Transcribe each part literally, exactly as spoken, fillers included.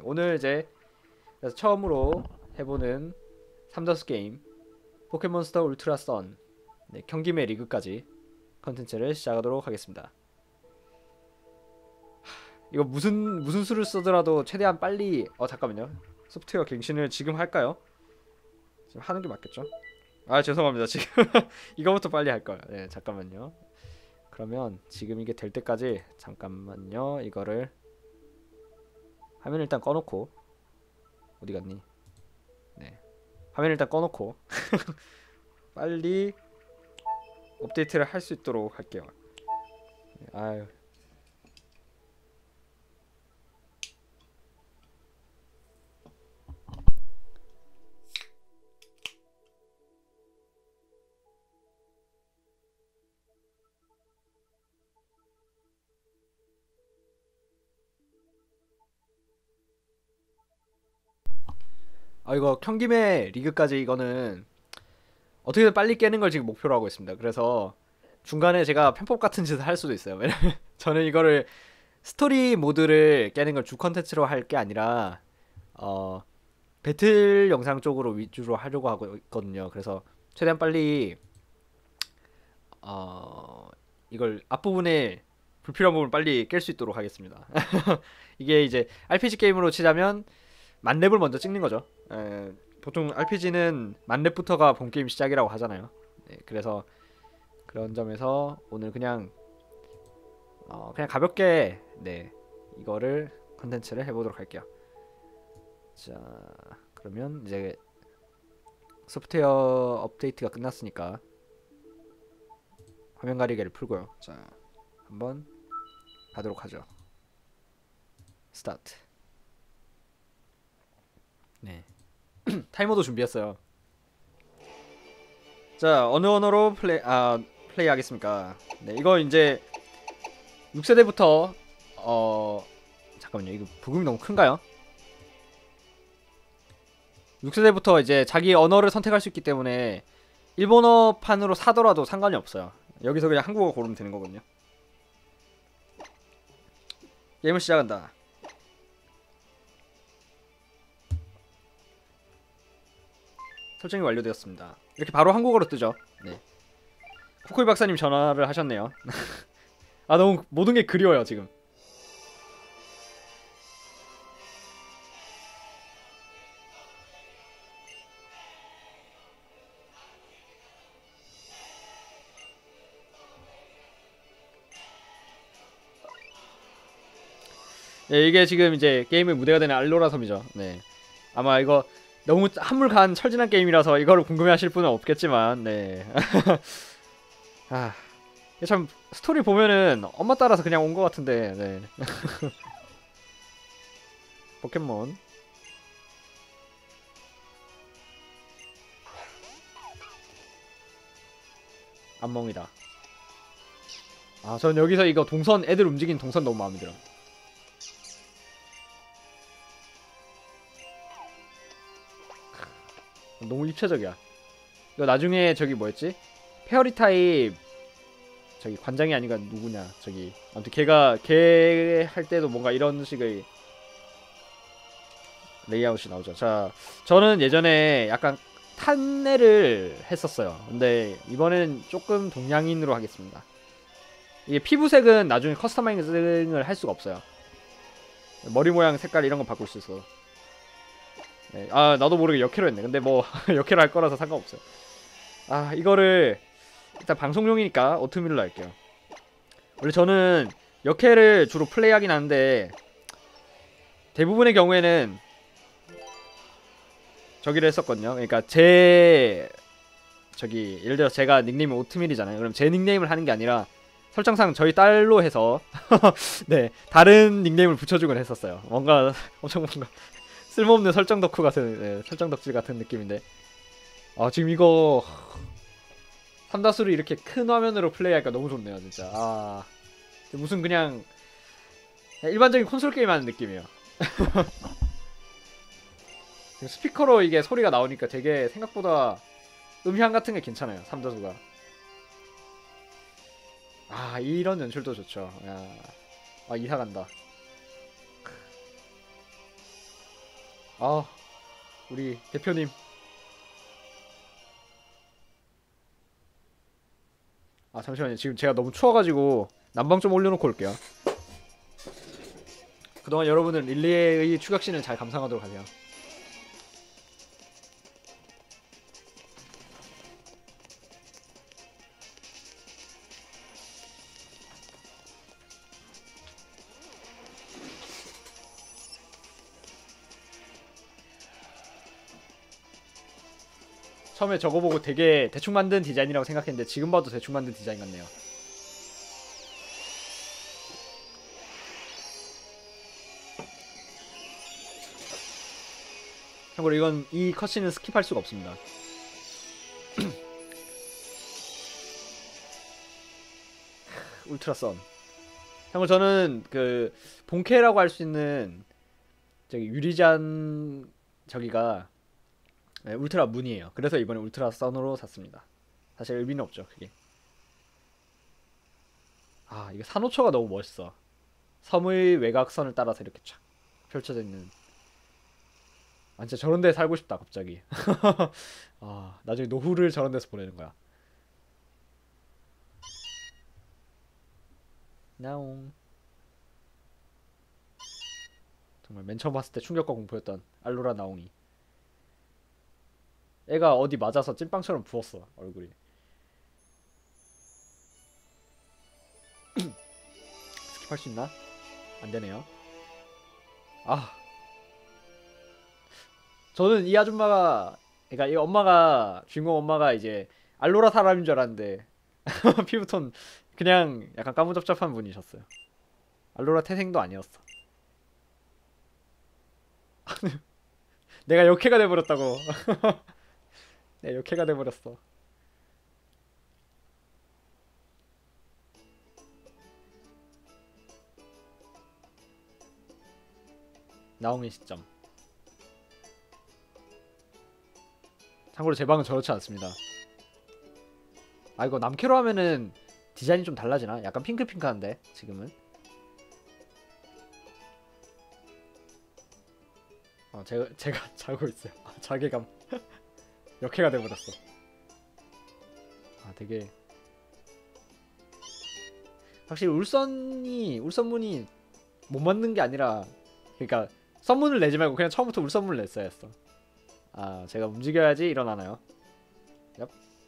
오늘 이제 그래서 처음으로 해보는 삼다수 게임 포켓몬스터 울트라 선 네, 경기매 리그까지 컨텐츠를 시작하도록 하겠습니다. 이거 무슨 무슨 수를 쓰더라도 최대한 빨리 어 잠깐만요. 소프트웨어 갱신을 지금 할까요? 지금 하는 게 맞겠죠? 아 죄송합니다. 지금 이거부터 빨리 할 걸. 네 잠깐만요. 그러면 지금 이게 될 때까지 잠깐만요. 이거를 화면 일단 꺼놓고 어디 갔니? 네 화면 일단 꺼놓고 빨리 업데이트를 할 수 있도록 할게요. 네, 아유. 아 이거 경기매 리그까지 이거는 어떻게든 빨리 깨는 걸 지금 목표로 하고 있습니다. 그래서 중간에 제가 편법 같은 짓을 할 수도 있어요. 왜냐면 저는 이거를 스토리 모드를 깨는 걸 주 컨텐츠로 할 게 아니라 어 배틀 영상 쪽으로 위주로 하려고 하고 있거든요. 그래서 최대한 빨리 어 이걸 앞부분에 불필요한 부분 빨리 깰 수 있도록 하겠습니다. 이게 이제 알피지 게임으로 치자면 만렙을 먼저 찍는 거죠. 에, 보통 알피지는 만렙부터가 본 게임 시작이라고 하잖아요. 네, 그래서 그런 점에서 오늘 그냥 어, 그냥 가볍게 네 이거를 컨텐츠를 해보도록 할게요. 자 그러면 이제 소프트웨어 업데이트가 끝났으니까 화면 가리개를 풀고요. 자 한번 가도록 하죠. 스타트. 네 타이머도 준비했어요. 자 어느 언어로 플레이 아 플레이 하겠습니까? 네 이거 이제 육 세대부터 어 잠깐만요. 이거 부금이 너무 큰가요? 육 세대부터 이제 자기 언어를 선택할 수 있기 때문에 일본어판으로 사더라도 상관이 없어요. 여기서 그냥 한국어 고르면 되는 거거든요. 게임을 시작한다. 설정이 완료되었습니다. 이렇게 바로 한국어로 뜨죠. 네. 코코이 박사님 전화를 하셨네요. 아 너무 모든 게 그리워요 지금. 네, 이게 지금 이제 게임의 무대가 되는 알로라 섬이죠. 네. 아마 이거 너무 한물간 철진한 게임이라서 이거를 궁금해하실 분은 없겠지만, 네. 아, 참 스토리 보면은 엄마 따라서 그냥 온 것 같은데, 네. 포켓몬. 안멍이다. 아, 전 여기서 이거 동선 애들 움직이는 동선 너무 마음에 들어. 너무 입체적이야. 이거 나중에 저기 뭐였지? 페어리 타입 저기 관장이 아니가 누구냐 저기 아무튼 걔가 걔 할 때도 뭔가 이런 식의 레이아웃이 나오죠. 자 저는 예전에 약간 탄내를 했었어요. 근데 이번엔 조금 동양인으로 하겠습니다. 이게 피부색은 나중에 커스터마이징을 할 수가 없어요. 머리 모양 색깔 이런 거 바꿀 수 있어. 네, 아 나도 모르게 역캐로 했네. 근데 뭐 역캐로 할 거라서 상관없어요. 아 이거를 일단 방송용이니까 오트밀로 할게요. 원래 저는 역캐를 주로 플레이하긴 하는데 대부분의 경우에는 저기를 했었거든요. 그러니까 제 저기 예를 들어 제가 닉네임이 오트밀이잖아요. 그럼 제 닉네임을 하는 게 아니라 설정상 저희 딸로 해서 네 다른 닉네임을 붙여주곤 했었어요. 뭔가 엄청 뭔가 쓸모없는 설정 덕후 같은 네, 설정 덕질 같은 느낌인데 아 지금 이거 삼다수를 이렇게 큰 화면으로 플레이하니까 너무 좋네요 진짜. 아 무슨 그냥 일반적인 콘솔 게임 하는 느낌이에요. 스피커로 이게 소리가 나오니까 되게 생각보다 음향 같은 게 괜찮아요 삼다수가. 아 이런 연출도 좋죠. 야, 아 이사 간다. 아, 우리 대표님. 아, 잠시만요. 지금 제가 너무 추워가지고 난방 좀 올려놓고 올게요. 그동안 여러분은 릴리의 추격신을 잘 감상하도록 하세요. 처음에 저거 보고 되게 대충 만든 디자인이라고 생각했는데 지금 봐도 대충 만든 디자인 같네요. 참고로 이건 이 컷신은 스킵할 수가 없습니다. 울트라선. 참고로 저는 그 본캐라고 할 수 있는 저기 유리잔 저기가 네, 울트라 문이에요. 그래서 이번에 울트라 선으로 샀습니다. 사실 의미는 없죠, 그게. 아, 이거 산호초가 너무 멋있어. 섬의 외곽선을 따라서 이렇게 쫙 펼쳐져 있는. 아, 진짜 저런 데 살고 싶다, 갑자기. 아, 나중에 노후를 저런 데서 보내는 거야. 나옹. 정말 맨 처음 봤을 때 충격과 공포였던 알로라 나옹이. 애가 어디 맞아서 찐빵처럼 부었어, 얼굴이. 스킵할 수 있나? 안 되네요. 아, 저는 이 아줌마가, 그러니까 이 엄마가, 주인공 엄마가 이제 알로라 사람인 줄 알았는데 피부톤 그냥 약간 까무잡잡한 분이셨어요. 알로라 태생도 아니었어. 내가 역해가 돼버렸다고. 내가 역해가 돼버렸어. 나옹의 시점. 참고로 제 방은 저렇지 않습니다. 아, 이거 남캐로 하면은 디자인이 좀 달라지나? 약간 핑크핑크한데 지금은. 어, 제가 제가 자고 있어요. 아, 자괴감. 역해가 돼버렸어. 아, 되게 확실히 울선이 울선문이 못 맞는 게 아니라, 그러니까 선문을 내지 말고 그냥 처음부터 울선문을 냈어야 했어. 아, 제가 움직여야지 일어나나요? 얍.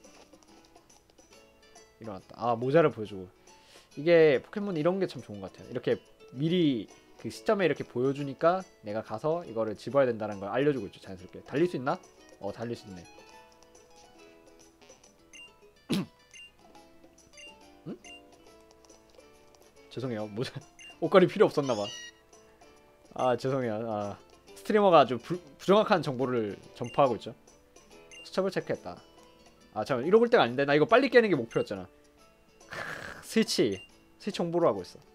일어났다. 아, 모자를 보여주고. 이게 포켓몬 이런 게 참 좋은 것 같아요. 이렇게 미리 그 시점에 이렇게 보여주니까 내가 가서 이거를 집어야 된다는 걸 알려주고 있죠, 자연스럽게. 달릴 수 있나? 어, 달릴 수 있네. 응? 죄송해요. 모자 옷걸이 필요 없었나봐. 아, 죄송해요. 아, 스트리머가 아주 부, 부정확한 정보를 전파하고 있죠. 수첩을 체크했다. 아, 잠깐만, 이러고 올 때가 아닌데. 나 이거 빨리 깨는 게 목표였잖아. 크, 스위치 스위치 홍보를 하고 있어.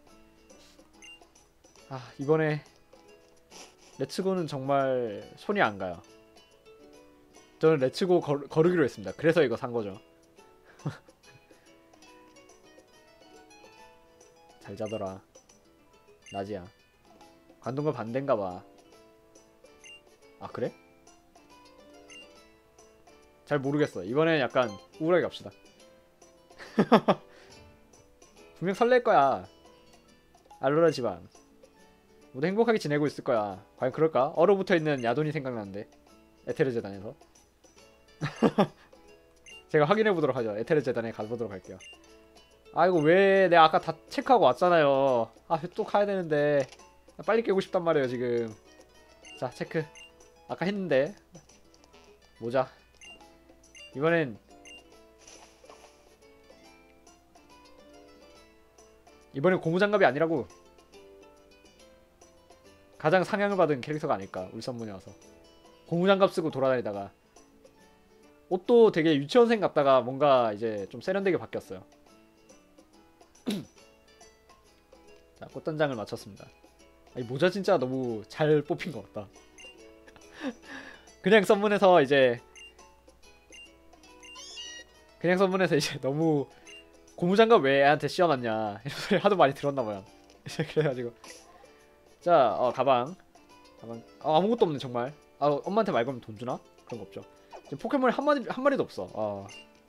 아, 이번에 레츠고는 정말 손이 안 가요. 저는 레츠고 걸, 거르기로 했습니다. 그래서 이거 산 거죠. 잘 자더라. 나지야. 관동과 반대인가 봐. 아, 그래? 잘 모르겠어. 이번엔 약간 우울하게 갑시다. 분명 설렐 거야. 알로라 집안 모두 행복하게 지내고 있을 거야. 과연 그럴까? 얼어붙어 있는 야돈이 생각나는데. 에테르 재단에서. 제가 확인해 보도록 하죠. 에테르 재단에 가보도록 할게요. 아이고, 왜 내가 아까 다 체크하고 왔잖아요. 아, 또 가야 되는데 빨리 깨고 싶단 말이에요 지금. 자, 체크 아까 했는데. 모자. 이번엔 이번엔 고무장갑이 아니라고. 가장 상향을 받은 캐릭터가 아닐까, 울산문에 와서. 고무장갑 쓰고 돌아다니다가 옷도 되게 유치원생 같다가 뭔가 이제 좀 세련되게 바뀌었어요. 자, 꽃단장을 마쳤습니다. 아, 이 모자 진짜 너무 잘 뽑힌 것 같다. 그냥 선문에서 이제 그냥 선문에서 이제 너무 고무장갑 왜 애한테 씌워놨냐 이런 소리 하도 많이 들었나봐요. 그래가지고 자, 어, 가방. 가방. 아, 아무것도 없네 정말. 아, 엄마한테 말 걸면 돈 주나? 그런 거 없죠. 지금 포켓몬이 한 마리 한 마리도 없어. 아.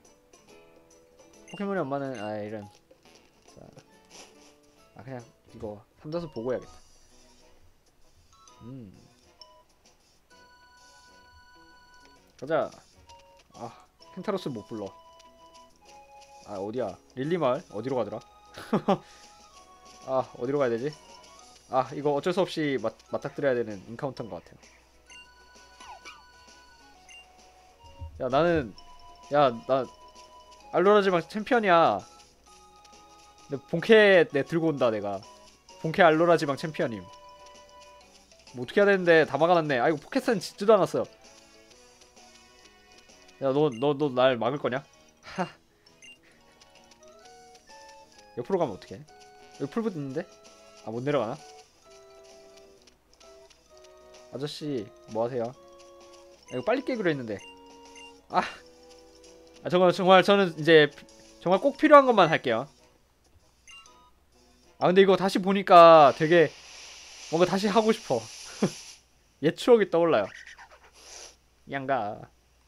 포켓몬의 엄마는 아 이런. 자. 아 그냥 이거 삼다수 보고 해야겠다. 음. 가자. 아, 켄타로스 못 불러. 아, 어디야? 릴리마을? 어디로 가더라? 아, 어디로 가야 되지? 아, 이거 어쩔 수 없이 맞, 맞닥뜨려야 되는 인카운터인 것 같아요. 야, 나는, 야, 나, 알로라지방 챔피언이야. 내 본캐 내 들고 온다, 내가. 본캐 알로라지방 챔피언임. 뭐 어떻게 해야 되는데 다 막아놨네. 아이고, 포켓은 짓지도 않았어요. 야, 너, 너, 너 날 막을 거냐? 하. 옆으로 가면 어떡해? 여기 풀붓 있는데? 아, 못 내려가나? 아저씨, 뭐 하세요? 아, 이거 빨리 깨기로 했는데. 아, 아 정말, 정말 저는 이제 정말 꼭 필요한 것만 할게요. 아, 근데 이거 다시 보니까 되게 뭔가 다시 하고 싶어. 옛 추억이 떠올라요. 양가.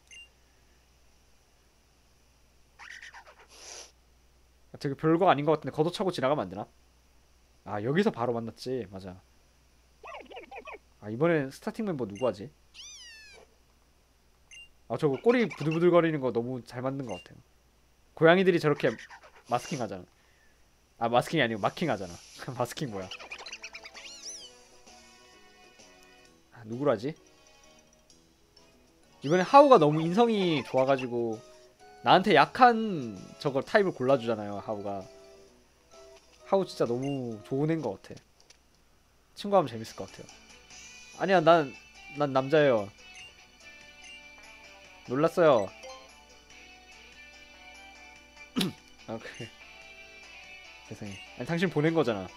되게 별거 아닌 것 같은데 걷어차고 지나가면 안 되나? 아, 여기서 바로 만났지. 맞아. 아, 이번엔 스타팅 멤버 누구 하지? 아, 저거 꼬리 부들부들거리는 거 너무 잘 만든 것 같아요. 고양이들이 저렇게 마스킹 하잖아. 아, 마스킹이 아니고 마킹 하잖아. 마스킹 뭐야? 아, 누구로 하지? 이번에 하우가 너무 인성이 좋아가지고 나한테 약한 저걸 타입을 골라주잖아요. 하우가. 하우 진짜 너무 좋은 애인 것 같아. 친구하면 재밌을 것 같아요. 아니야, 난, 난 남자예요. 놀랐어요. 아, 그래. 세상에. 아니, 당신 보낸 거잖아.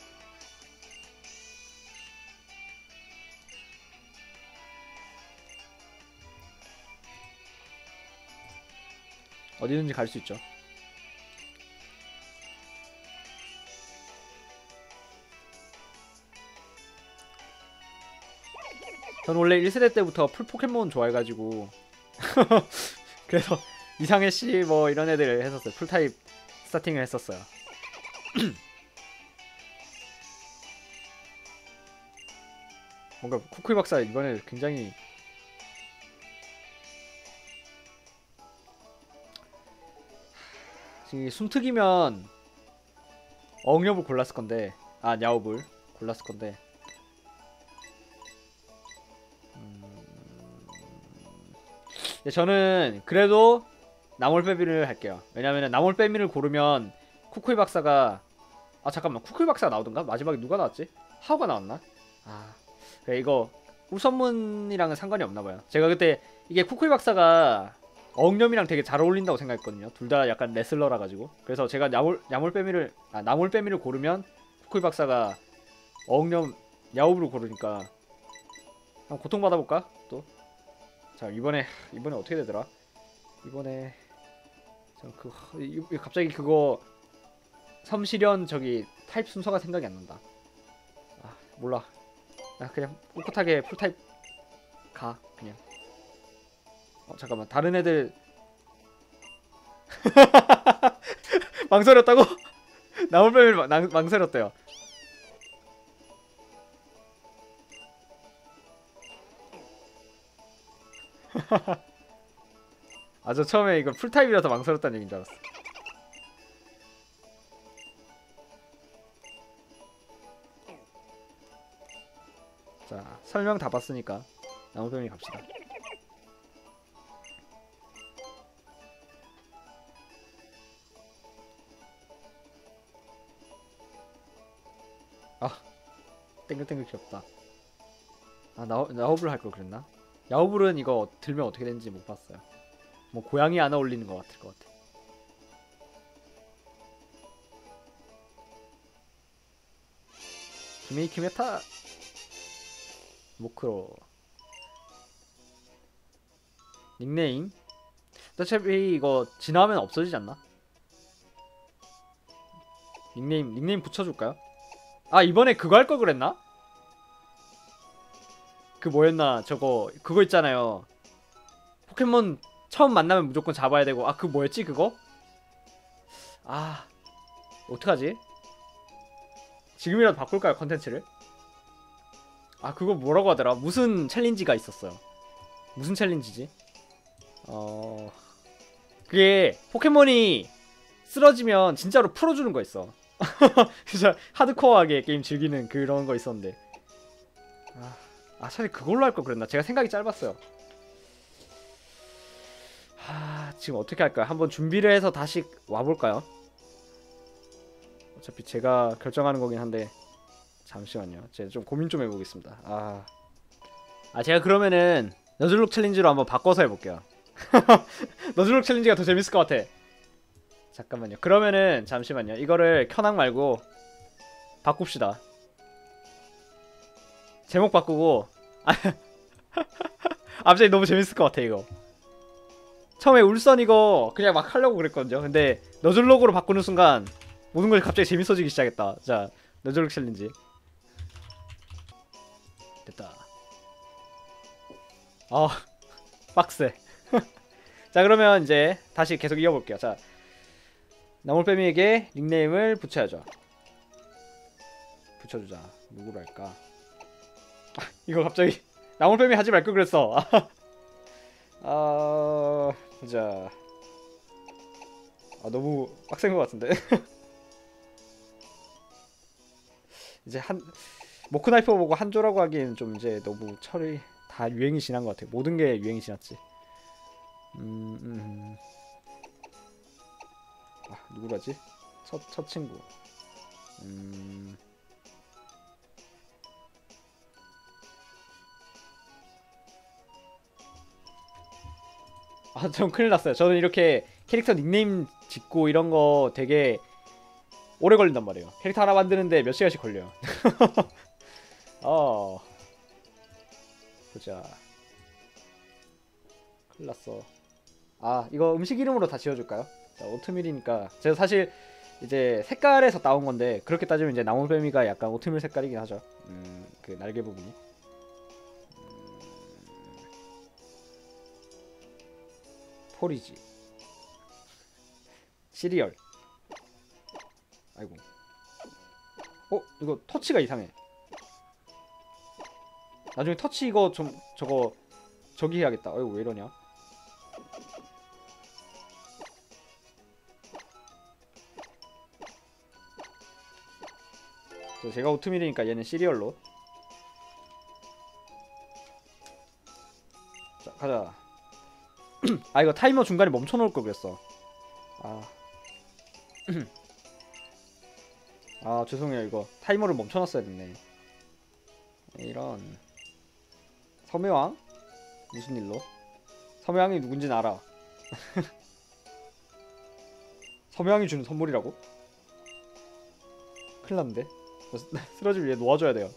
어디든지 갈 수 있죠. 전 원래 일 세대 때부터 풀 포켓몬 좋아해가지고 그래서 이상해씨 뭐 이런 애들 했었어요. 풀타입 스타팅을 했었어요. 뭔가 쿠쿠이 박사 이번에 굉장히 지금 숨특이면 엉엽을 골랐을 건데, 아 냐오불 골랐을 건데 음... 저는 그래도 나몰빼미를 할게요. 왜냐면 나몰빼미를 고르면 쿠쿠이 박사가 아 잠깐만 쿠쿠이 박사가 나오던가? 마지막에 누가 나왔지? 하우가 나왔나? 아 그래 이거 우선문이랑은 상관이 없나봐요. 제가 그때 이게 쿠쿠이 박사가 엉념이랑 되게 잘 어울린다고 생각했거든요. 둘 다 약간 레슬러라 가지고. 그래서 제가 야몰, 야몰빼미를 아 나몰빼미를 고르면 쿠쿠이 박사가 엉념 야오브를 고르니까 한번 고통받아볼까? 또. 자 이번에 이번에 어떻게 되더라? 이번에 그 갑자기 그거 섬시련 저기 타입 순서가 생각이 안 난다. 아 몰라. 나 그냥 꿋꿋하게 풀타입 가 그냥. 어 잠깐만 다른 애들 망설였다고? 나물뱀을 망, 망설였대요. 아 저 처음에 이거 풀타입이라서 망설였다는 얘기인 줄 알았어. 자 설명 다 봤으니까 나물뱀이 갑시다. 아 땡글땡글 귀엽다. 아 나, 나호블 할 걸 그랬나? 야호블은 이거 들면 어떻게 되는지 못 봤어요. 뭐 고양이 안 어울리는 것 같을 것 같아. 키메이키 메타 모크로 닉네임 어차피 이거 지나면 없어지지 않나? 닉네임 닉네임 붙여줄까요? 아 이번에 그거 할 걸 그랬나? 그 뭐였나 저거 그거 있잖아요. 포켓몬 처음 만나면 무조건 잡아야 되고 아 그 뭐였지 그거? 아 어떡하지? 지금이라도 바꿀까요 컨텐츠를? 아 그거 뭐라고 하더라? 무슨 챌린지가 있었어요. 무슨 챌린지지? 어... 그게 포켓몬이 쓰러지면 진짜로 풀어주는 거 있어. 진짜 하드코어하게 게임 즐기는 그런 거 있었는데 아, 아 차라리 그걸로 할 걸 그랬나? 제가 생각이 짧았어요. 하... 지금 어떻게 할까요? 한번 준비를 해서 다시 와볼까요? 어차피 제가 결정하는 거긴 한데 잠시만요. 제가 좀 고민 좀 해보겠습니다. 아, 아 제가 그러면은 너즐록 챌린지로 한번 바꿔서 해볼게요. 너즐록 챌린지가 더 재밌을 것 같아. 잠깐만요. 그러면은 잠시만요. 이거를 켜낭 말고 바꿉시다. 제목 바꾸고 아, 갑자기 너무 재밌을 것 같아 이거. 처음에 울선 이거 그냥 막 하려고 그랬거든요. 근데 너즐록으로 바꾸는 순간 모든 것이 갑자기 재밌어지기 시작했다. 자, 너즐록 챌린지 됐다. 아, 빡세. 자, 그러면 이제 다시 계속 이어볼게요. 자, 나물빼미에게 닉네임을 붙여야죠. 붙여주자. 누구로 할까? 아, 이거 갑자기 나물빼미 하지 말걸 그랬어. 아, 보자. 아, 너무 빡센 것 같은데. 이제 한 모크나이프 보고 한조라고 하기엔 좀 이제 너무 철이 다 유행이 지난 것 같아. 모든 게 유행이 지났지. 음, 음. 아, 누구라지? 첫, 첫 친구. 음. 아, 전 큰일 났어요. 저는 이렇게 캐릭터 닉네임 짓고 이런 거 되게 오래 걸린단 말이에요. 캐릭터 하나 만드는데 몇 시간씩 걸려요. 어. 보자. 큰일 났어. 아, 이거 음식 이름으로 다 지어줄까요? 자, 오트밀이니까. 제가 사실 이제 색깔에서 따온 건데, 그렇게 따지면 이제 나무뱀이가 약간 오트밀 색깔이긴 하죠. 음, 그 날개 부분이. 음, 포리지. 시리얼. 아이고. 어? 이거 터치가 이상해. 나중에 터치 이거 좀 저거 저기 해야겠다. 어이구 왜 이러냐? 제가 오트밀이니까 얘는 시리얼로. 자 가자. 아 이거 타이머 중간에 멈춰놓을 걸 그랬어. 아. 아 죄송해요 이거 타이머를 멈춰놨어야 됐네. 이런 섬유왕? 무슨 일로? 섬유왕이 누군진 알아. 섬유왕이 주는 선물이라고? 큰일났는데? 쓰러질 위해 놓아줘야 돼요.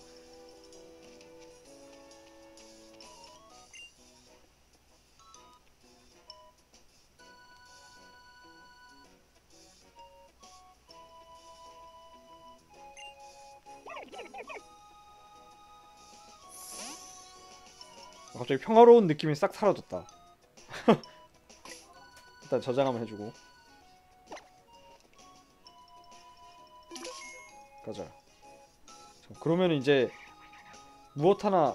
갑자기 평화로운 느낌이 싹 사라졌다. 일단 저장 한번 해주고 가자. 자, 그러면 이제 무엇 하나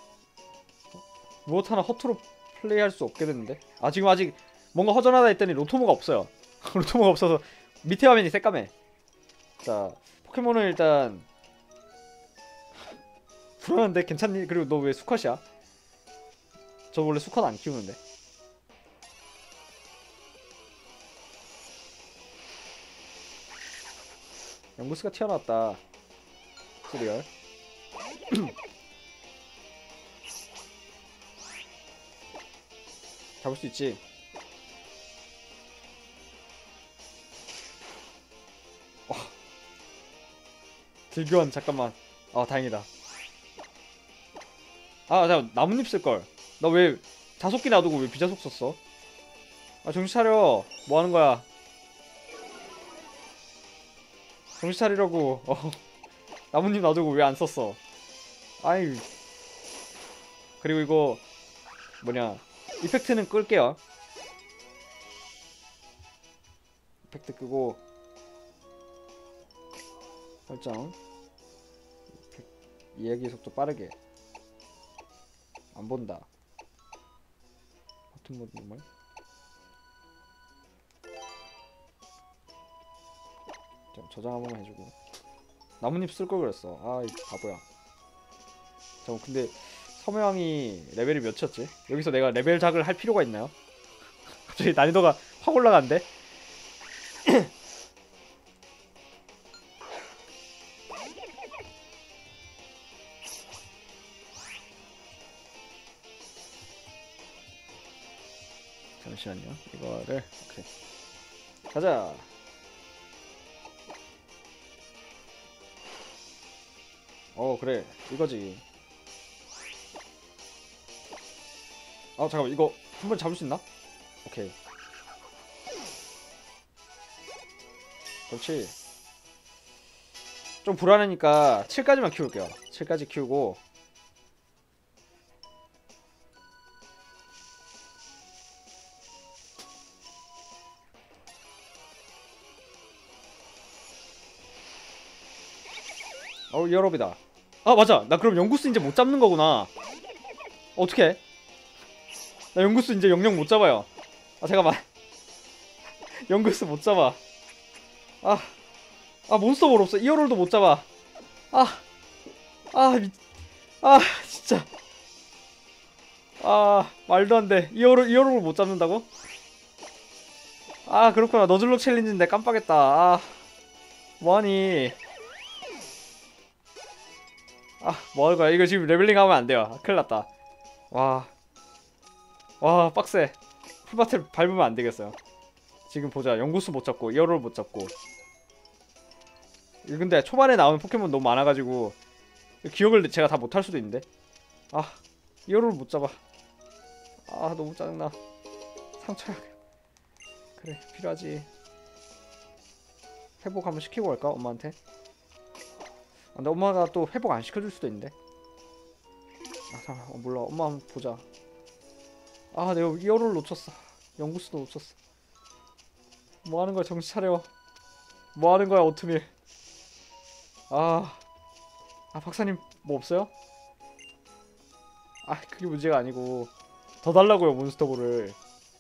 무엇 하나 허투루 플레이할 수 없게 됐는데? 아 지금 아직 뭔가 허전하다 했더니 로토모가 없어요. 로토모가 없어서 밑에 화면이 새까매. 자 포켓몬은 일단 불안한데 괜찮니? 그리고 너 왜 수컷이야? 저 원래 수컷 안 키우는데. 연구스가 튀어나왔다. 시리얼. 잡을 수 있지. 어. 딜교환 잠깐만. 아 다행이다. 아 나 나뭇잎 쓸걸. 나 왜 자석기 놔두고 왜 비자석 썼어? 아 정신 차려. 뭐 하는 거야? 정신 차리려고. 어. 나뭇잎 놔두고 왜 안 썼어? 아이. 그리고 이거 뭐냐 이펙트는 끌게요. 이펙트 끄고 설정 이야기 속도 빠르게 안 본다. 버튼 모드 정말 저장 한 번만 해주고 나뭇잎 쓸 걸 그랬어. 아 이 바보야. 잠깐 근데 섬유왕이 레벨이 몇이었지? 여기서 내가 레벨 작을 할 필요가 있나요? 갑자기 난이도가 확 올라간대? 잠시만요. 이거를 오케이. 가자. 어 그래 이거지. 아 잠깐만 이거 한 번 잡을 수 있나? 오케이. 그렇지. 좀 불안하니까 칠까지만 키울게요. 칠까지 키우고 어우 열업이다. 아 맞아 나 그럼 영구스 이제 못 잡는 거구나. 어떡해 나 영구스 이제 영영 못 잡아요. 아 잠깐만 영구스 못 잡아. 아, 아 몬스터볼 없어. 이어롤도 못 잡아. 아, 아, 미, 아 진짜. 아 말도 안 돼. 이어롤 이어롤을 못 잡는다고? 아 그렇구나. 너즐록 챌린지인데 깜빡했다. 아 뭐하니? 아 뭐할 거야? 이거 지금 레벨링 하면 안 돼요. 아, 큰일 났다. 와, 와 빡세. 풀바틀 밟으면 안 되겠어요. 지금 보자. 영구스 못 잡고 이어롤 못 잡고. 근데 초반에 나오는 포켓몬 너무 많아가지고 기억을 제가 다 못할 수도 있는데. 아 이어롤 못 잡아. 아 너무 짜증나. 상처야. 그래 필요하지. 회복 한번 시키고 갈까 엄마한테? 아, 근데 엄마가 또 회복 안 시켜줄 수도 있는데. 아 잠깐 어, 몰라. 엄마 한번 보자. 아 내가 이어롤 놓쳤어. 영구스도 놓쳤어. 뭐하는 거야 정신 차려. 뭐하는 거야 오트밀. 아, 아 박사님 뭐 없어요? 아 그게 문제가 아니고 더 달라고요 몬스터볼을.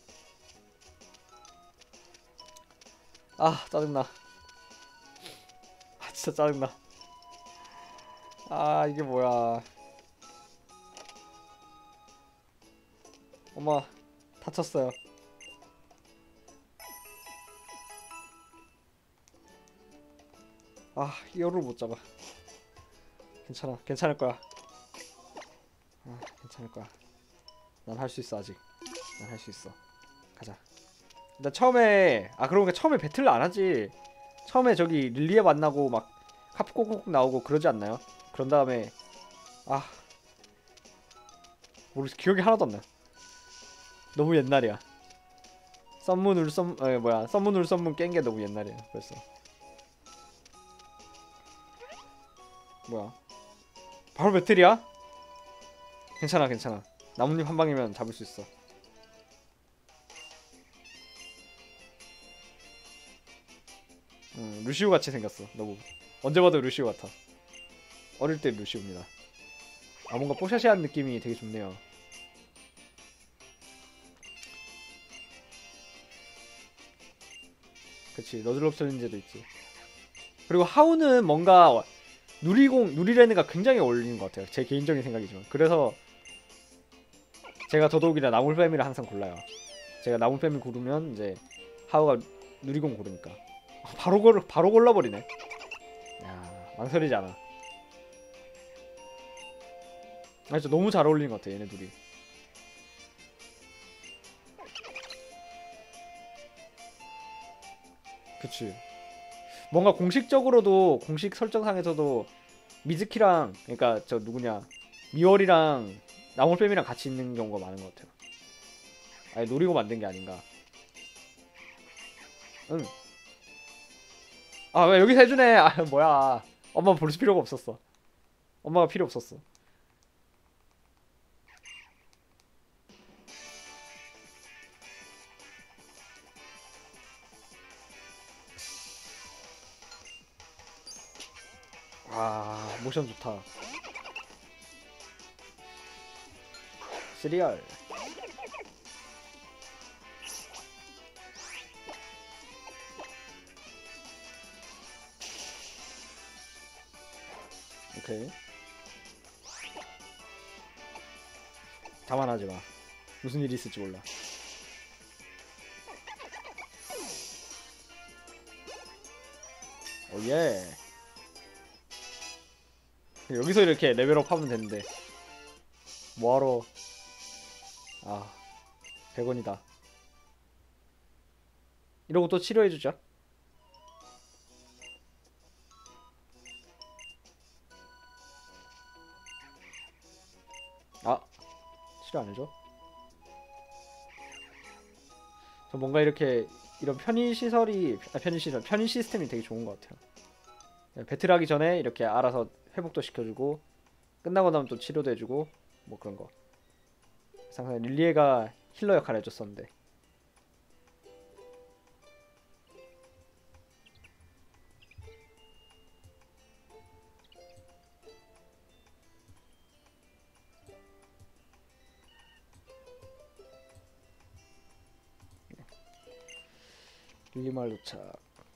아 짜증나. 아 진짜 짜증나. 아 이게 뭐야. 엄마 다쳤어요. 아 이어를 못 잡아. 괜찮아 괜찮을 거야. 아 괜찮을 거야. 난 할 수 있어 아직. 난 할 수 있어. 가자. 나 처음에 아 그러니까 처음에 배틀을 안 하지. 처음에 저기 릴리에 만나고 막 카프 콕콕 나오고 그러지 않나요? 그런 다음에 아 모르겠어. 기억이 하나도 안 나. 너무 옛날이야. 썸문 울썸 에 뭐야 썸문 울썸문 깬 게 너무 옛날이야 벌써. 뭐야 바로 배틀이야? 괜찮아 괜찮아. 나뭇잎 한 방이면 잡을 수 있어. 음, 루시우 같이 생겼어. 너무 언제 봐도 루시우 같아. 어릴 때 루시우입니다. 아 뭔가 뽀샤시한 느낌이 되게 좋네요. 그치 너즐롭 챌린지도 있지. 그리고 하우는 뭔가 누리공 누리레드가 굉장히 어울리는 것 같아요. 제 개인적인 생각이지만. 그래서 제가 더더욱이나 나물뱀이를 항상 골라요. 제가 나물뱀을 고르면 이제 하우가 누리공 고르니까. 바로 골 바로 골라버리네. 야 망설이지 않아. 아 진짜 너무 잘 어울리는 것 같아 얘네 둘이. 그치. 뭔가 공식적으로도 공식 설정상에서도 미즈키랑 그러니까 저 누구냐 미월이랑 나몰뱀이랑 같이 있는 경우가 많은 것 같아요. 아니 노리고 만든 게 아닌가. 응. 아 왜 여기서 해주네. 아 뭐야. 엄마 볼 필요가 없었어. 엄마가 필요 없었어. 아, 모션 좋다. 시리얼. 오케이. 자만하지 마. 무슨 일이 있을지 몰라. 오예. 여기서 이렇게 레벨업 하면 되는데 뭐하러. 아, 백 원이다. 이러고 또 치료해주자. 아, 치료 안 해줘? 저 뭔가 이렇게 이런 편의 시설이, 아, 편의 시설, 편의 시스템이 되게 좋은 것 같아요. 배틀하기 전에 이렇게 알아서 회복도 시켜주고 끝나고 나면 또 치료도 해주고 뭐 그런 거. 상상 릴리에가 힐러 역할을 해줬었는데. 릴리마을 도착.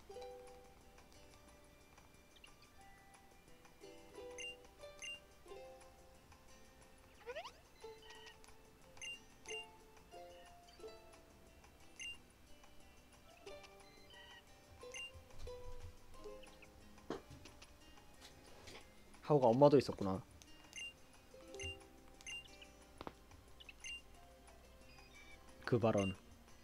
하우가 엄마도 있었구나. 그 발언.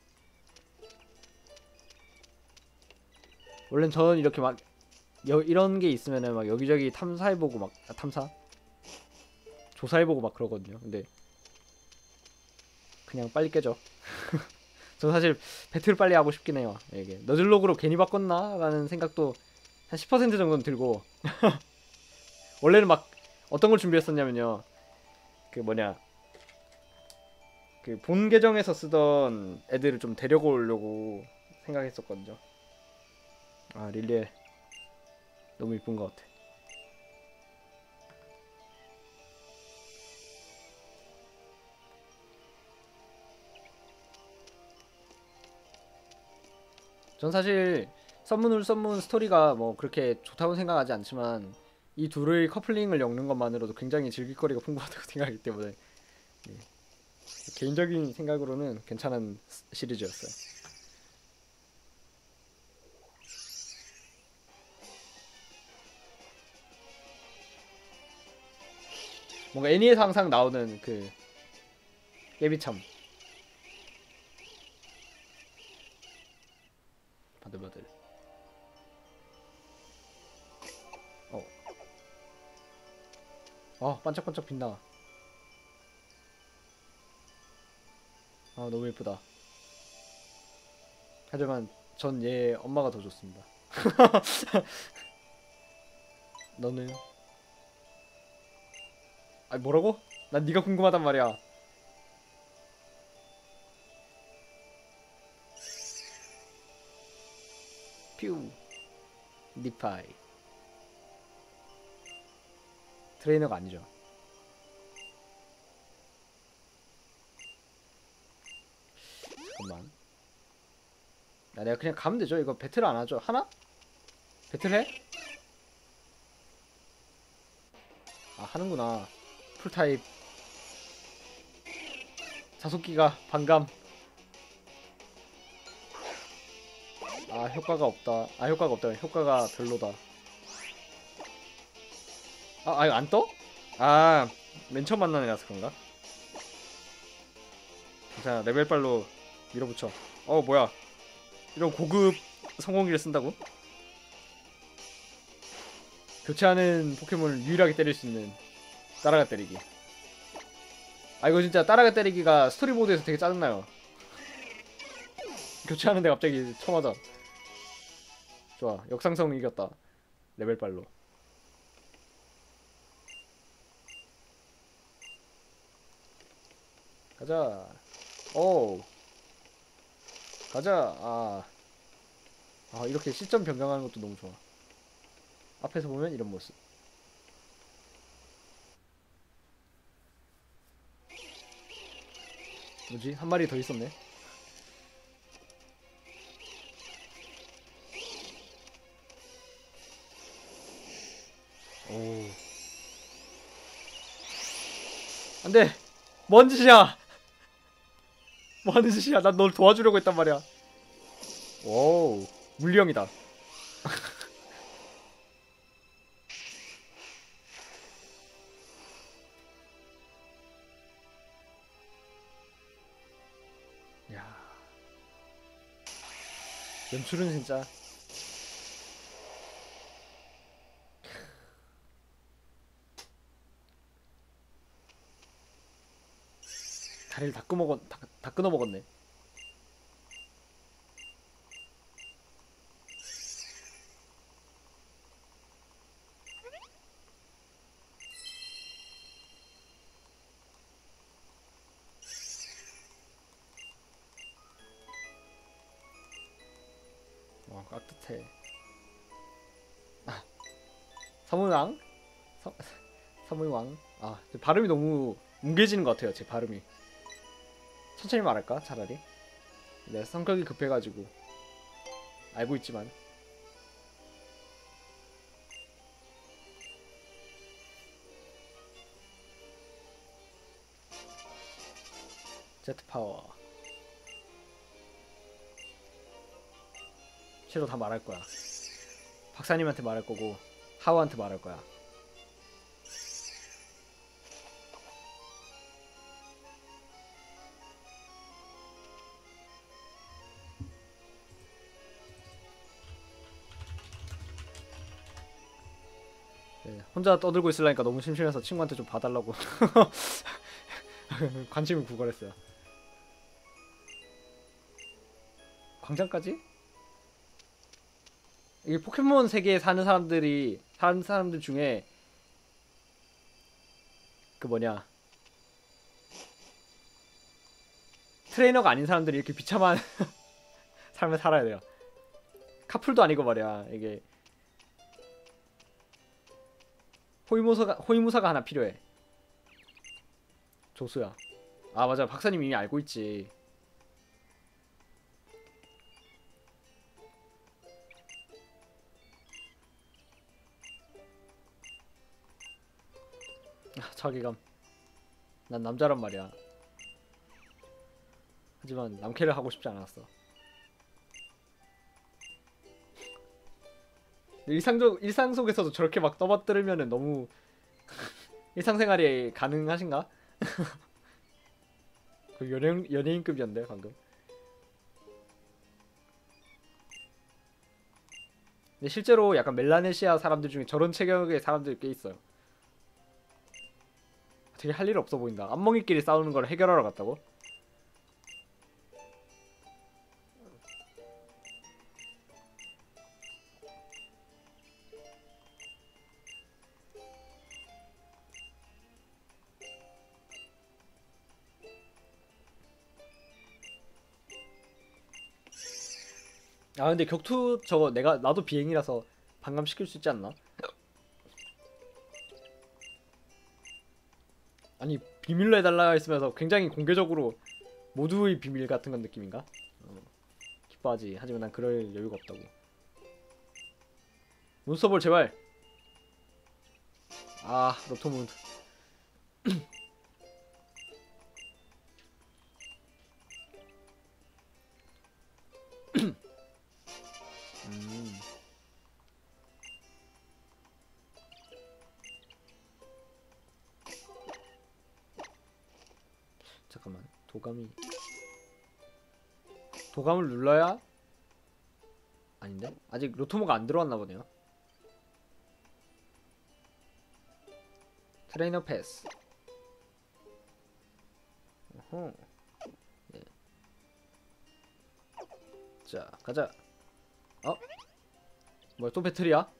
원래는 저는 이렇게 막 여, 이런 게 있으면은 막 여기저기 탐사해보고 막 아, 탐사? 조사해보고 막 그러거든요. 근데 그냥 빨리 깨져. 전 사실 배틀 빨리 하고 싶긴 해요. 이게 너즐록으로 괜히 바꿨나? 라는 생각도 한 십 퍼센트 정도는 들고. 원래는 막 어떤 걸 준비했었냐면요. 그 뭐냐, 그 본 계정에서 쓰던 애들을 좀 데려고 오려고 생각했었거든요. 아, 릴리에 너무 이쁜 것 같아. 전 사실 썸문울 썸문 스토리가 뭐 그렇게 좋다고 생각하지 않지만 이 둘의 커플링을 엮는 것만으로도 굉장히 즐길거리가 풍부하다고 생각하기 때문에, 예, 개인적인 생각으로는 괜찮은 시리즈였어요. 뭔가 애니에서 항상 나오는 그 깨비참. 바들바들. 어. 어, 반짝반짝 빛나. 아, 너무 예쁘다. 하지만 전 얘 엄마가 더 좋습니다. 너는? 아, 뭐라고? 난 네가 궁금하단 말이야. 퓨. 니파이. 트레이너가 아니죠. 잠깐만. 야, 내가 그냥 가면 되죠. 이거 배틀 안 하죠. 하나? 배틀 해? 아, 하는구나. 풀타입. 자속기가 반감. 아, 효과가 없다. 아, 효과가 없다. 효과가 별로다. 아, 아, 이거 안 떠? 아, 맨 처음 만나는 애라서 그런가? 자, 레벨빨로 밀어붙여. 어, 뭐야. 이런 고급 성공기를 쓴다고? 교체하는 포켓몬을 유일하게 때릴 수 있는 따라가 때리기. 아, 이거 진짜 따라가 때리기가 스토리보드에서 되게 짜증나요. 교체하는데 갑자기 쳐맞아. 좋아, 역상성 이겼다. 레벨빨로. 가자. 오, 가자. 아, 아, 이렇게 시점 변경하는 것도 너무 좋아. 앞에서 보면 이런 모습. 뭐지? 한 마리 더 있었네. 오. 안돼. 뭔 짓이야? 뭐 하는 짓이야? 난 널 도와주려고 했단 말이야. 오, 물리형이다. 야, 연출은 진짜. 다리를 다 끊어먹었, 다, 다 끊어먹었네. 와, 깍듯해. 아, 사무왕? 사, 사무왕? 아, 발음이 너무 뭉개지는 것 같아요, 제 발음이. 천천히 말할까, 차라리? 내가 성격이 급해가지고. 알고 있지만. 제트 파워. 쟤로 다 말할 거야. 박사님한테 말할 거고, 하우한테 말할 거야. 네, 혼자 떠들고 있으려니까 너무 심심해서 친구한테 좀 봐달라고 관심을 구걸했어요. 광장까지? 이게 포켓몬 세계에 사는 사람들이 사는 사람들 중에 그 뭐냐 트레이너가 아닌 사람들이 이렇게 비참한 삶을 살아야 돼요. 카풀도 아니고 말이야. 이게 호위무사가 호위무사가 하나 필요해. 조수야. 아 맞아, 박사님 이미 알고 있지. 아, 자괴감. 난 남자란 말이야. 하지만 남캐를 하고 싶지 않았어. 일상적 일상 속에서도 저렇게 막 떠받들으면은 너무 일상생활이 가능하신가? 그 연예인 연예인급이었는데 방금. 근데 실제로 약간 멜라네시아 사람들 중에 저런 체격의 사람들 꽤 있어요. 되게 할 일 없어 보인다. 앞멍이끼리 싸우는 걸 해결하러 갔다고? 아 근데 격투 저거 내가 나도 비행이라서 반감시킬 수 있지 않나? 아니 비밀로 해달라 했으면서 굉장히 공개적으로 모두의 비밀 같은 건 느낌인가? 어, 기뻐하지. 하지만 난 그럴 여유가 없다고. 몬스터볼 제발. 아 로토문. 음. 잠깐만 도감이 도감을 눌러야 아닌데? 아직 로토모가 안 들어왔나 보네요. 트레이너 패스. 어허. 네. 자 가자. 어? 뭐야 또 배틀이야?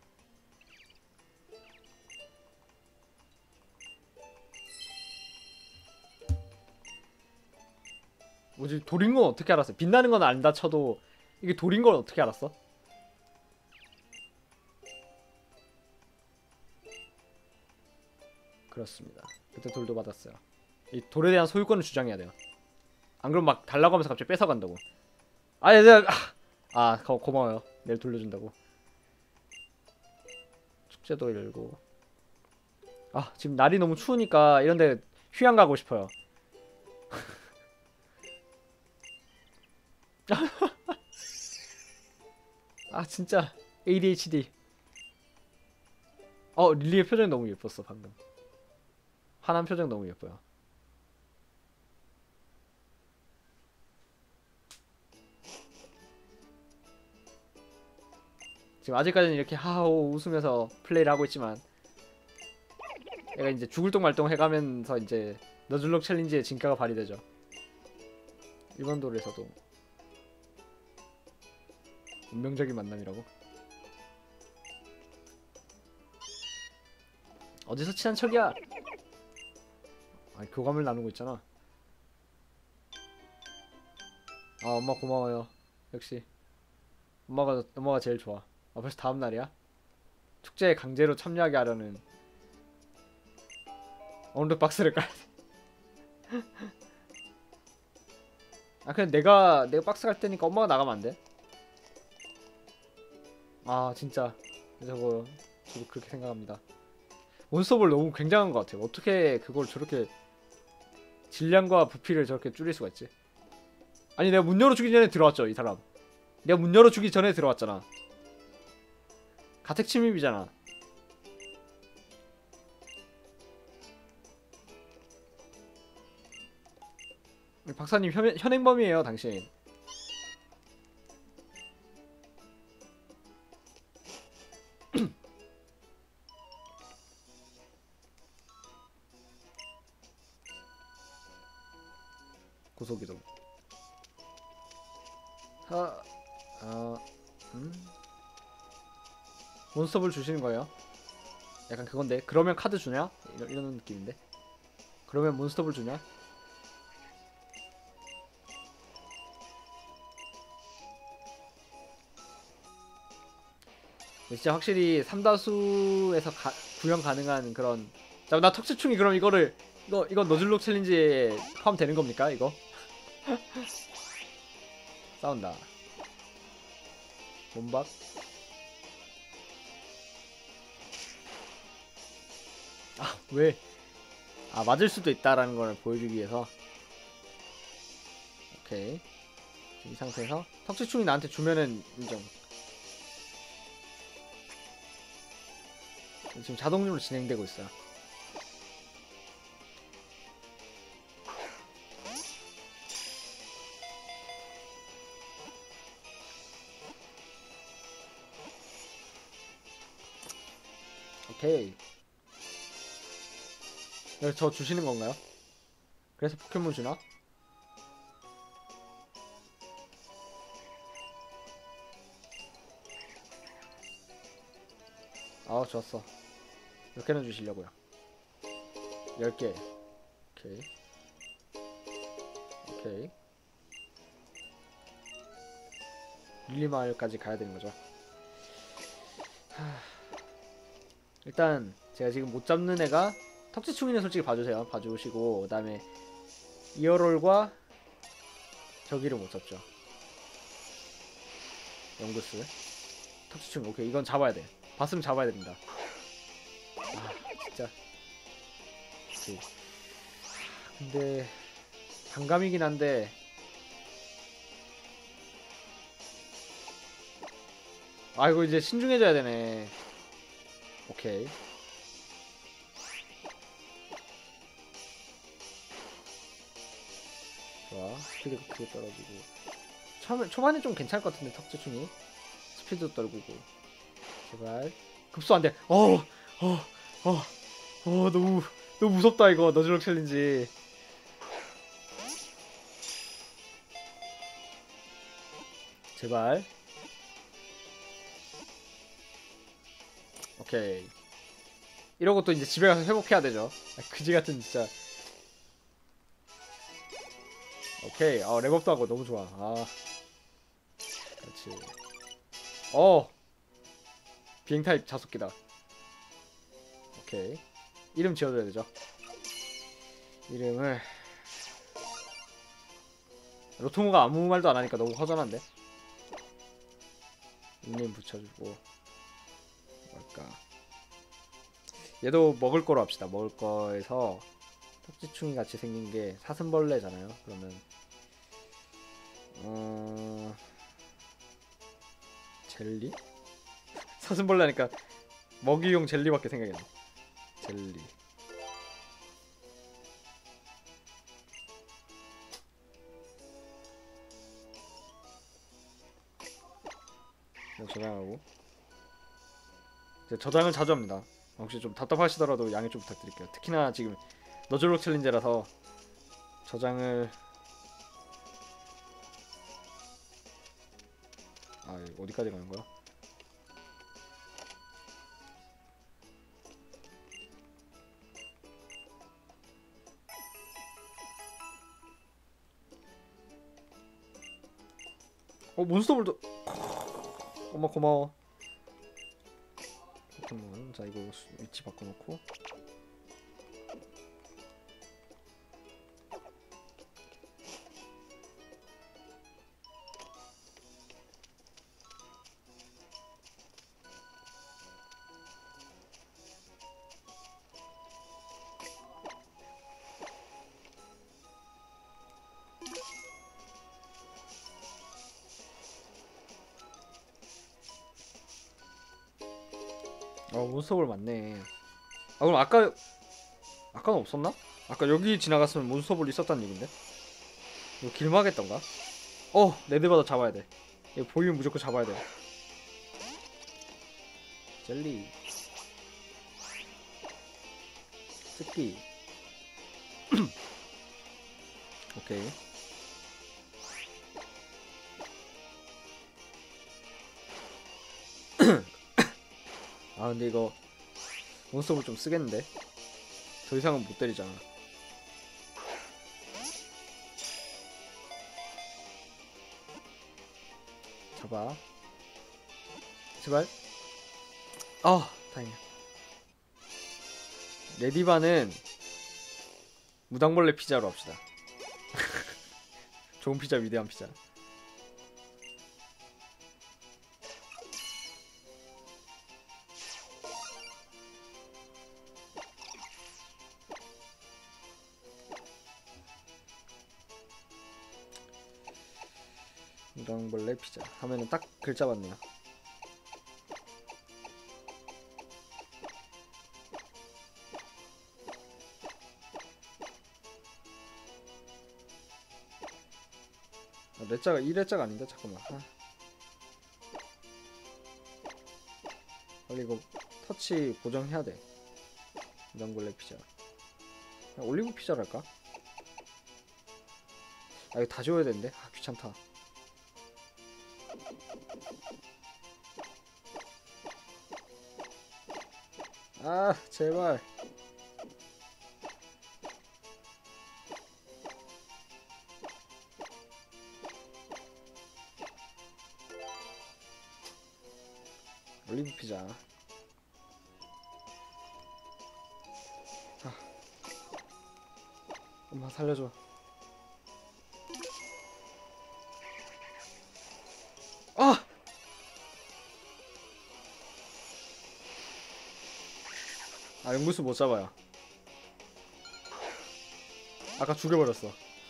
뭐지 돌인 건 어떻게 알았어? 빛나는 건 안다 쳐도 이게 돌인 걸 어떻게 알았어? 그렇습니다. 그때 돌도 받았어요. 이 돌에 대한 소유권을 주장해야 돼요. 안 그러면 막 달라고 하면서 갑자기 뺏어간다고. 아니 내가 아, 아 고, 고마워요. 내일 돌려준다고. 축제도 열고. 아 지금 날이 너무 추우니까 이런데 휴양 가고 싶어요. 아 진짜 에이디에이치디. 어 릴리의 표정이 너무 예뻤어 방금. 화난 표정 너무 예뻐요. 지금 아직까지는 이렇게 하하호 웃으면서 플레이를 하고 있지만 얘가 이제 죽을 똥 말똥 해가면서 이제 너즐록 챌린지의 진가가 발휘되죠. 일본 도로에서도 운명적인 만남이라고? 어디서 친한 척이야? 아니 교감을 나누고 있잖아. 아 엄마 고마워요. 역시 엄마가 엄마가 제일 좋아. 아 벌써 다음 날이야? 축제에 강제로 참여하게 하려는 어느 박스를 깔. 아 그냥 내가 내가 박스 갈 테니까 엄마가 나가면 안 돼? 아 진짜 저거 저도 그렇게 생각합니다. 몬스터볼 너무 굉장한 것 같아요. 어떻게 그걸 저렇게 질량과 부피를 저렇게 줄일 수가 있지? 아니 내가 문 열어주기 전에 들어왔죠 이 사람. 내가 문 열어주기 전에 들어왔잖아. 가택 침입이잖아. 박사님 현, 현행범이에요 당신. 고속이동. 하... 어... 음? 몬스터볼 주시는 거예요? 약간 그건데 그러면 카드 주냐? 이런, 이런 느낌인데 그러면 몬스터볼 주냐? 진짜 확실히 삼다수에서 가, 구현 가능한 그런. 자, 나 턱수충이 그럼 이거를 이거 이거 너즐록 챌린지에 포함되는 겁니까 이거? 싸운다. 몸박. 아 왜? 아 맞을 수도 있다라는 걸 보여주기 위해서. 오케이. 이 상태에서 턱수충이 나한테 주면은 인정. 지금 자동으로 진행되고 있어요. 오케이. 그래서 저 주시는 건가요? 그래서 포켓몬 주나? 아 좋았어. 몇 개나 주시려고요? 열 개. 오케이. 오케이. 릴리마을까지 가야 되는 거죠. 하... 일단 제가 지금 못 잡는 애가 턱지충이는 솔직히 봐주세요. 봐주시고 그 다음에 이어롤과 저기를 못 잡죠. 영구스. 턱지충. 오케이 이건 잡아야 돼. 봤으면 잡아야 됩니다. 아 진짜. 오케이. 근데 반감이긴 한데 아 이거 이제 신중해져야 되네. 오케이. 좋아. 스피드가 크게 떨어지고 처음에, 초반에 좀 괜찮을 것 같은데 턱지충이 스피드도 떨구고. 제발 급소 안돼. 어어어어 어, 어, 어, 너무 너무 무섭다 이거 너즐록 챌린지. 제발. 오케이. 이러고 또 이제 집에 가서 회복해야 되죠. 아, 그지 같은 진짜. 오케이. 아 랩업도 하고 너무 좋아. 아 그렇지. 어 비행 타입 자속기다. 오케이. 이름 지어줘야 되죠. 이름을 로토무가 아무 말도 안 하니까 너무 허전한데. 닉네임 붙여주고 뭘까? 얘도 먹을 거로 합시다. 먹을 거에서 톡지충이 같이 생긴 게 사슴벌레잖아요. 그러면 어... 젤리? 사슴벌레니까 먹이용 젤리밖에 생각이 안 나. 젤리. 저장하고 이제 저장을 자주 합니다. 혹시 좀 답답하시더라도 양해 좀 부탁드릴게요. 특히나 지금 너즐록 챌린저라서 저장을 아 어디까지 가는 거야? 어 몬스터볼도 엄마 고마워. 포켓몬 자 이거 위치 바꿔놓고 어 몬스터볼 맞네. 아 그럼 아까 아까는 없었나? 아까 여기 지나갔으면 몬스터볼 있었단 얘긴데? 이거 길막했던가? 어 레드바더 잡아야 돼. 이거 보이면 무조건 잡아야 돼. 젤리 특기 오케이. 아 근데 이거 몬스터볼 좀 쓰겠는데? 더 이상은 못 때리잖아. 잡아 제발. 아 다행이야. 레디바는 무당벌레 피자로 합시다. 좋은 피자 위대한 피자. 무당벌레 피자 하면은 딱 글자 맞네요. 아, 레자가 이 레자가 아닌데 잠깐만. 아. 빨리 이거 터치 고정해야 돼. 무당벌레 피자. 그냥 올리브 피자랄까? 아 이거 다 지워야 되는데? 아 귀찮다. 아 제발. 올리브 피자. 아. 엄마 살려줘. 아! 아 연구수 못 잡아요. 아까 죽여버렸어.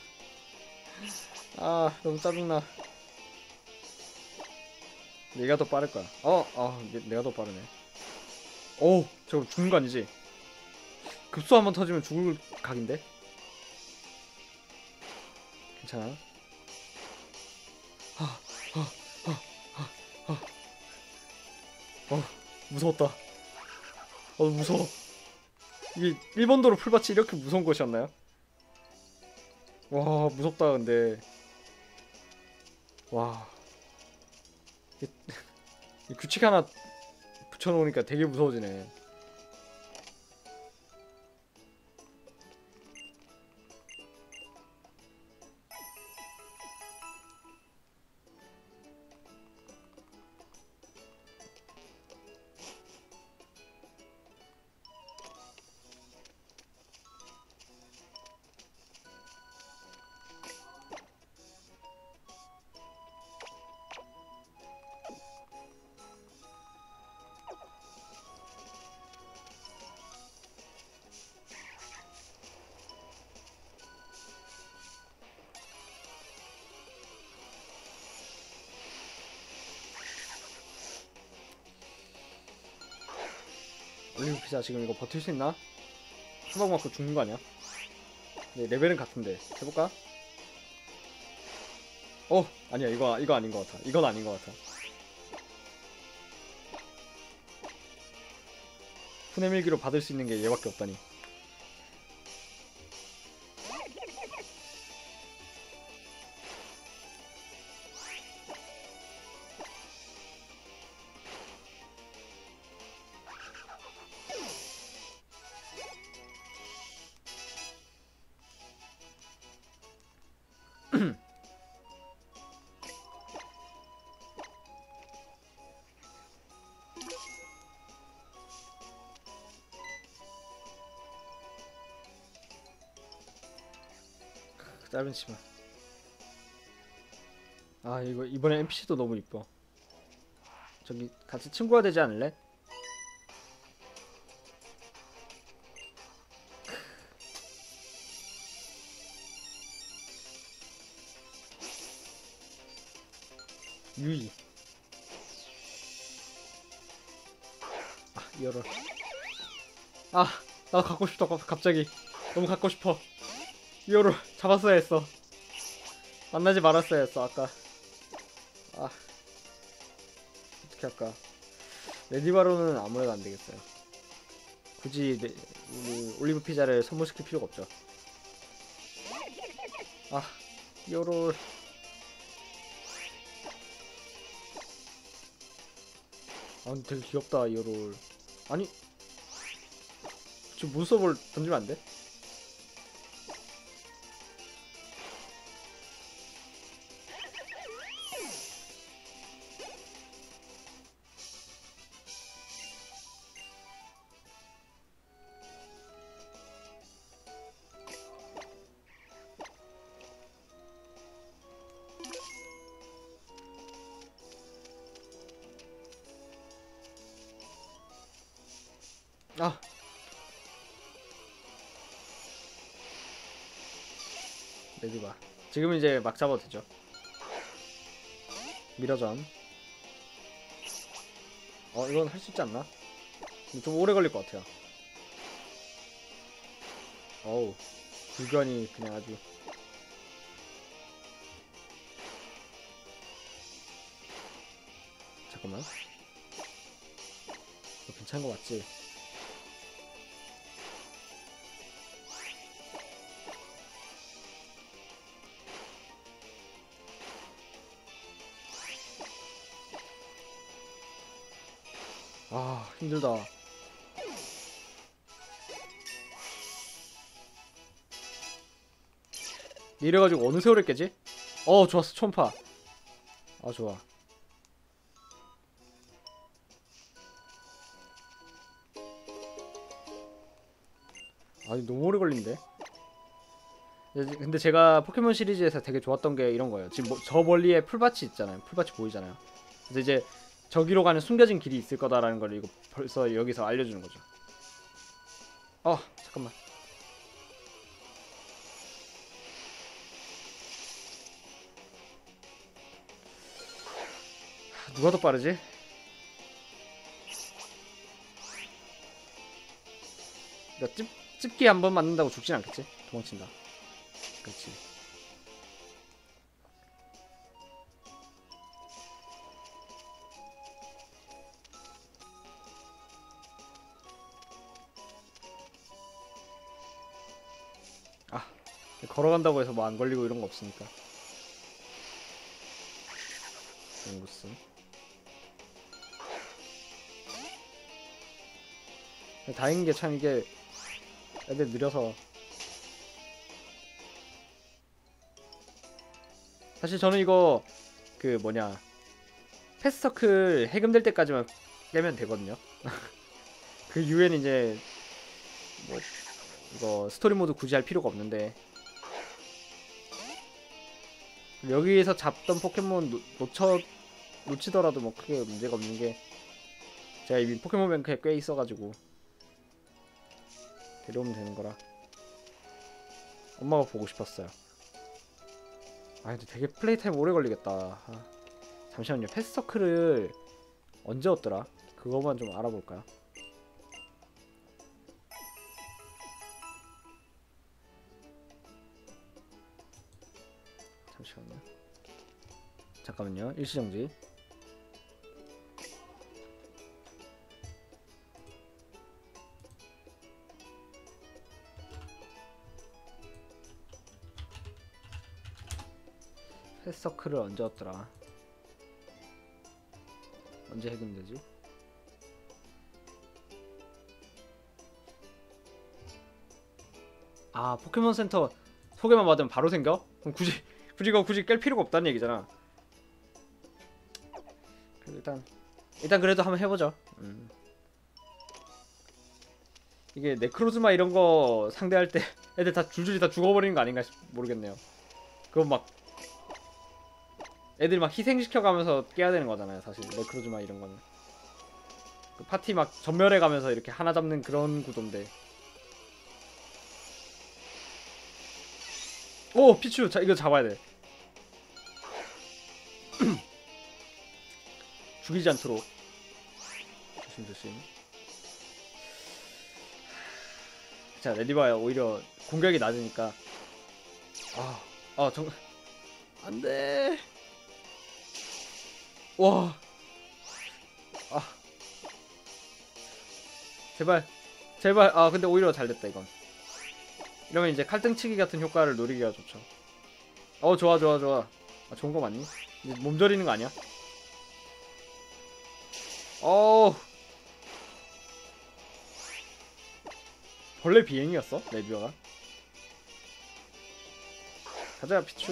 아 너무 짜증나. 얘가 더 빠를 거야. 어, 어, 내가 더 빠르네. 오, 저거 죽는 거 아니지? 급소 한번 터지면 죽을 각인데? 괜찮아. 하, 하, 하, 하, 하. 어, 무서웠다. 어, 무서워. 이게 일본도로 풀밭이 이렇게 무서운 곳이었나요? 와, 무섭다, 근데. 와. 이, 이 규칙 하나 붙여놓으니까 되게 무서워지네. 올리브 피자 지금 이거 버틸 수 있나? 한 방 맞고 죽는 거 아니야? 네, 레벨은 같은데 해볼까? 어 아니야 이거 이거 아닌 것 같아. 이건 아닌 것 같아. 푸네밀기로 받을 수 있는 게 얘밖에 없다니. 짧은 치마. 아 이거 이번에 엔피씨도 너무 이뻐. 저기 같이 친구가 되지 않을래? 유이. 아 열어. 아 나 갖고 싶다 갑자기. 너무 갖고 싶어. 이어로 잡았어야 했어. 만나지 말았어야 했어 아까. 아 어떻게 할까. 레디바로는 아무래도 안되겠어요. 굳이 네, 그 올리브 피자를 선물시킬 필요가 없죠. 아 이어로. 아 근데 되게 귀엽다 이어로. 아니 지금 문서볼 던지면 안 돼? 아 레디바 지금 이제 막 잡아도 되죠. 미러전. 어 이건 할 수 있지 않나? 좀 오래 걸릴 것 같아요. 어우 불견이 그냥 아주. 잠깐만 이거 괜찮은 거 맞지? 아 힘들다. 이래가지고 어느 세월에 깨지? 어 좋았어 초음파. 아 좋아. 아니 너무 오래 걸린데. 근데 제가 포켓몬 시리즈에서 되게 좋았던 게 이런 거예요. 지금 뭐, 저 멀리에 풀밭이 있잖아요. 풀밭이 보이잖아요. 그래서 이제 저기로 가는 숨겨진 길이 있을 거다라는 걸 이거 벌써 여기서 알려주는 거죠. 어 잠깐만. 누가 더 빠르지? 나 찝, 찝기 한 번 맞는다고 죽진 않겠지? 도망친다. 그렇지. 아 걸어간다고 해서 뭐 안 걸리고 이런 거 없으니까. 앵구스. 다행인 게 참 이게 애들 느려서. 사실 저는 이거 그 뭐냐 패스서클 해금될 때까지만 깨면 되거든요. 그 이후에는 이제 뭐 이거 스토리 모드 굳이 할 필요가 없는데 여기에서 잡던 포켓몬 놓, 놓쳐 놓치더라도 뭐 크게 문제가 없는 게 제가 이미 포켓몬 뱅크에 꽤 있어가지고 데려오면 되는 거라. 엄마가 보고 싶었어요. 아 근데 되게 플레이 타임 오래 걸리겠다. 아, 잠시만요. 패스서클을 언제 얻더라? 그거만 좀 알아볼까요? 잠시만요. 잠깐만요. 일시정지. 패서클을 언제 얻더라? 언제 해금되지? 아, 포켓몬 센터 소개만 받으면 바로 생겨? 그럼 굳이 굳이 이거 굳이 깰 필요가 없다는 얘기잖아. 일단 일단 그래도 한번 해보죠. 음. 이게 네크로즈마 이런 거 상대할 때 애들 다 줄줄이 다 죽어버리는 거 아닌가 모르겠네요. 그건 막 애들 막 희생시켜가면서 깨야 되는 거잖아요, 사실. 네크로즈마 이런 거는 그 파티 막 전멸해가면서 이렇게 하나 잡는 그런 구도인데. 오! 피추! 자, 이거 잡아야 돼. 죽이지 않도록 조심조심. 자, 레디바야 오히려 공격이 낮으니까. 아, 아, 정, 안돼. 와, 아, 제발, 제발. 아, 근데 오히려 잘 됐다 이건. 이러면 이제 칼등치기 같은 효과를 노리기가 좋죠. 어, 좋아, 좋아, 좋아. 아, 좋은 거 맞니? 이제 몸저리는 거 아니야? 어, 벌레 비행이었어? 레디바가. 가자, 피추.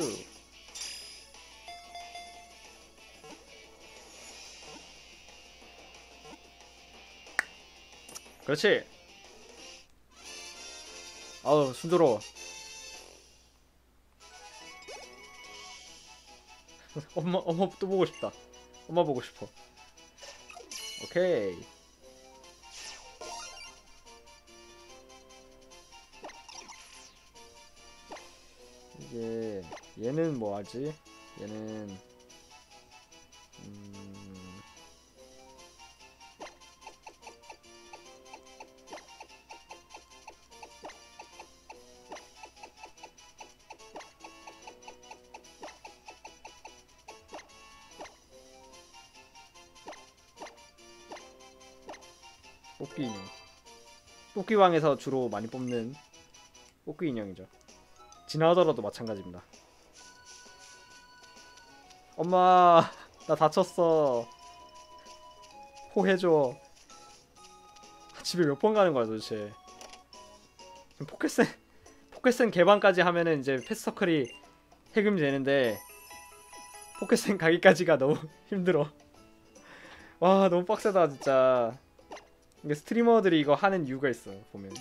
그렇지. 아우, 순조로워. 엄마, 엄마 또 보고 싶다. 엄마 보고 싶어. 오케이. 이게 얘는 뭐 하지? 얘는 음... 뽑기 인형. 뽑기왕에서 주로 많이 뽑는 뽑기 인형이죠. 지나더라도 마찬가지입니다. 엄마, 나 다쳤어. 호해줘. 집에 몇 번 가는 거야 도대체. 포켓센 포켓센 개방까지 하면은 이제 패스서클이 해금이 되는데 포켓센 가기까지가 너무 힘들어. 와, 너무 빡세다 진짜. 이게 스트리머들이 이거 하는 이유가 있어 보면.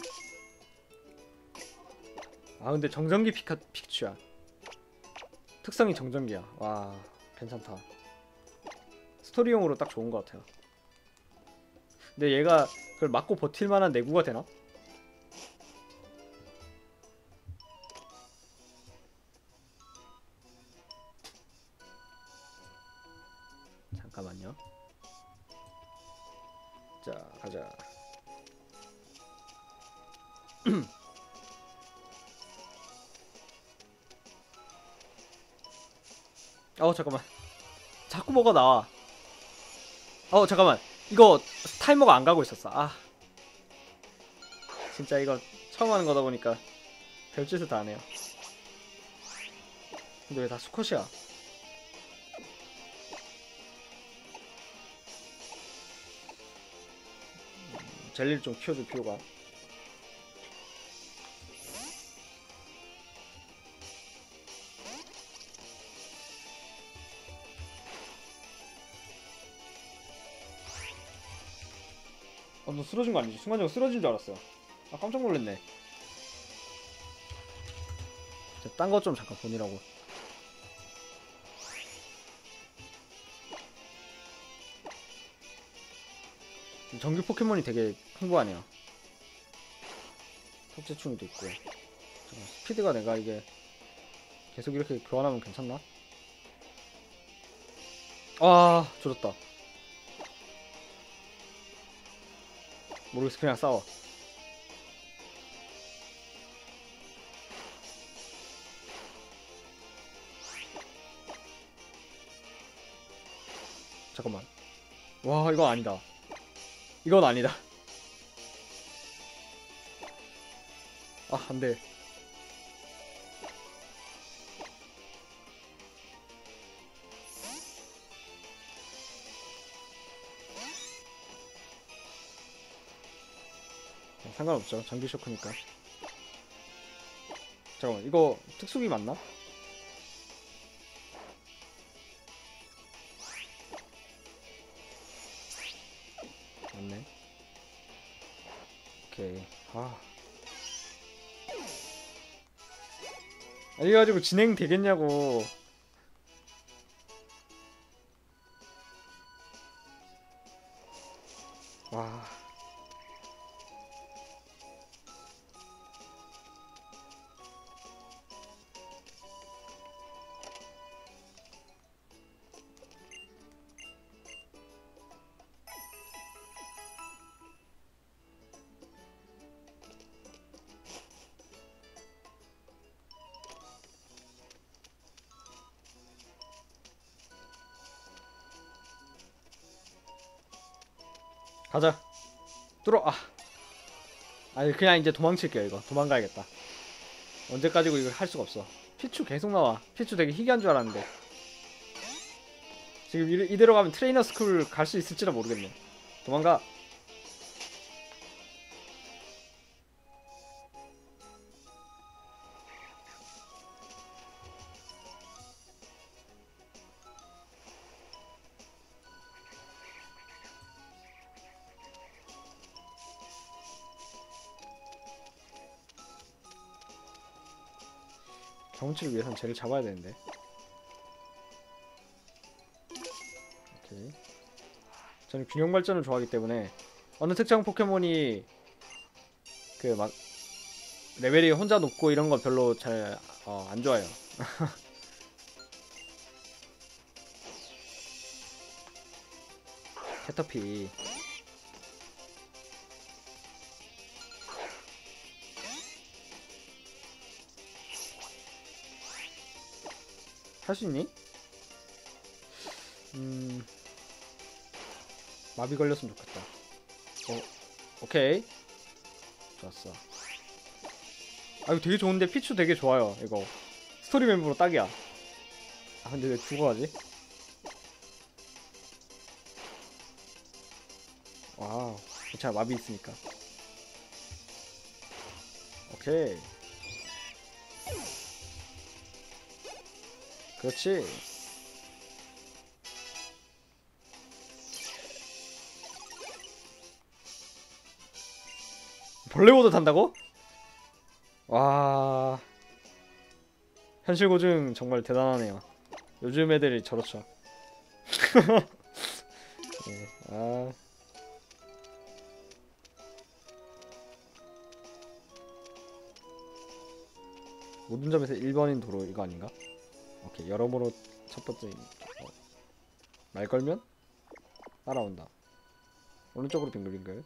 아, 근데 정전기 피카, 피크츄야. 특성이 정전기야. 와, 괜찮다. 스토리용으로 딱 좋은 것 같아요. 근데 얘가 그걸 맞고 버틸만한 내구가 되나? 잠깐만요. 자, 가자. 어, 잠깐만. 자꾸 뭐가 나와. 어, 잠깐만. 이거 타이머가 안 가고 있었어. 아, 진짜 이거 처음 하는 거다 보니까 별짓을 다 하네요. 근데 왜 다 수컷이야? 음, 젤리를 좀 키워줄 필요가. 어, 너 쓰러진 거 아니지? 순간적으로 쓰러진 줄 알았어. 아, 깜짝 놀랐네. 딴 거 좀 잠깐 보느라고. 정규 포켓몬이 되게 풍부하네요. 턱제충이도 있고. 잠깐, 스피드가 내가 이게 계속 이렇게 교환하면 괜찮나? 아, 조졌다. 모르겠어, 그냥 싸워. 잠깐만. 와 이건 아니다. 이건 아니다. 아 안돼. 상관없죠. 전기 쇼크니까. 잠깐만 이거 특수기 맞나? 맞네. 오케이. 아. 이래가지고 진행 되겠냐고. 와. 가자. 뚫어. 아. 아니 그냥 이제 도망칠게요. 이거 도망가야겠다. 언제까지고 이거 할 수가 없어. 피추 계속 나와. 피추 되게 희귀한 줄 알았는데 지금 이, 이대로 가면 트레이너 스쿨 갈 수 있을지도 모르겠네. 도망가. 경치를 위해선 쟤를 잡아야 되는데. 오케이. 저는 균형 발전을 좋아하기 때문에 어느 특정 포켓몬이 그 막 레벨이 혼자 높고 이런 거 별로 잘 어, 안 좋아요. 캐터피. 할 수 있니? 음... 마비 걸렸으면 좋겠다. 어, 오케이. 좋았어. 아, 이거 되게 좋은데 피추 되게 좋아요. 이거 스토리 멤버로 딱이야. 아, 근데 왜 죽어가지? 와우. 괜찮아, 마비 있으니까. 오케이. 그렇지. 벌레보드 탄다고? 와. 현실 고증 정말 대단하네요. 요즘 애들이 저렇죠. 네, 아. 모든 점에서 일 번인 도로 이거 아닌가? 오케이. 여러모로 첫 번째 어. 말 걸면 따라온다. 오른쪽으로 빙글빙글.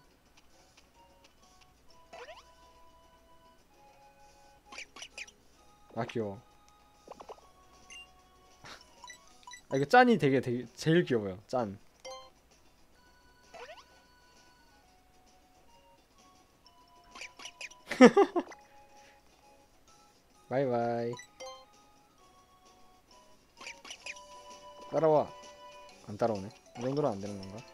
아 귀여워. 아 이거 짠이 되게 되게 제일 귀여워요. 짠. 바이바이. 따라와. 안 따라오네. 이 정도는 안 되는 건가?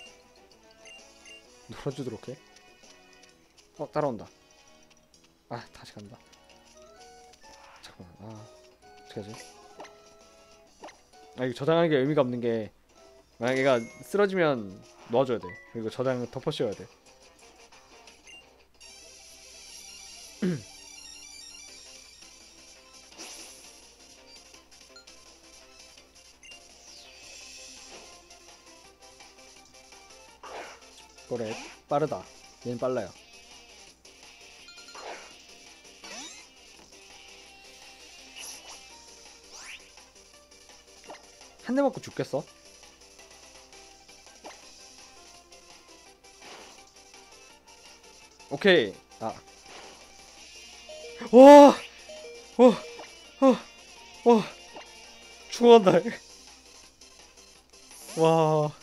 놀아주도록 해. 어 따라온다. 아 다시 간다. 잠깐만. 아 어떡하지? 아 이거 저장하는 게 의미가 없는 게 만약 얘가 쓰러지면 놓아줘야 돼. 그리고 저장 덮어 씌워야 돼. 그래 빠르다. 얘는 빨라요. 한 대 맞고 죽겠어? 오케이. 아. 와! 와! 와! 와! 죽어간다. 와,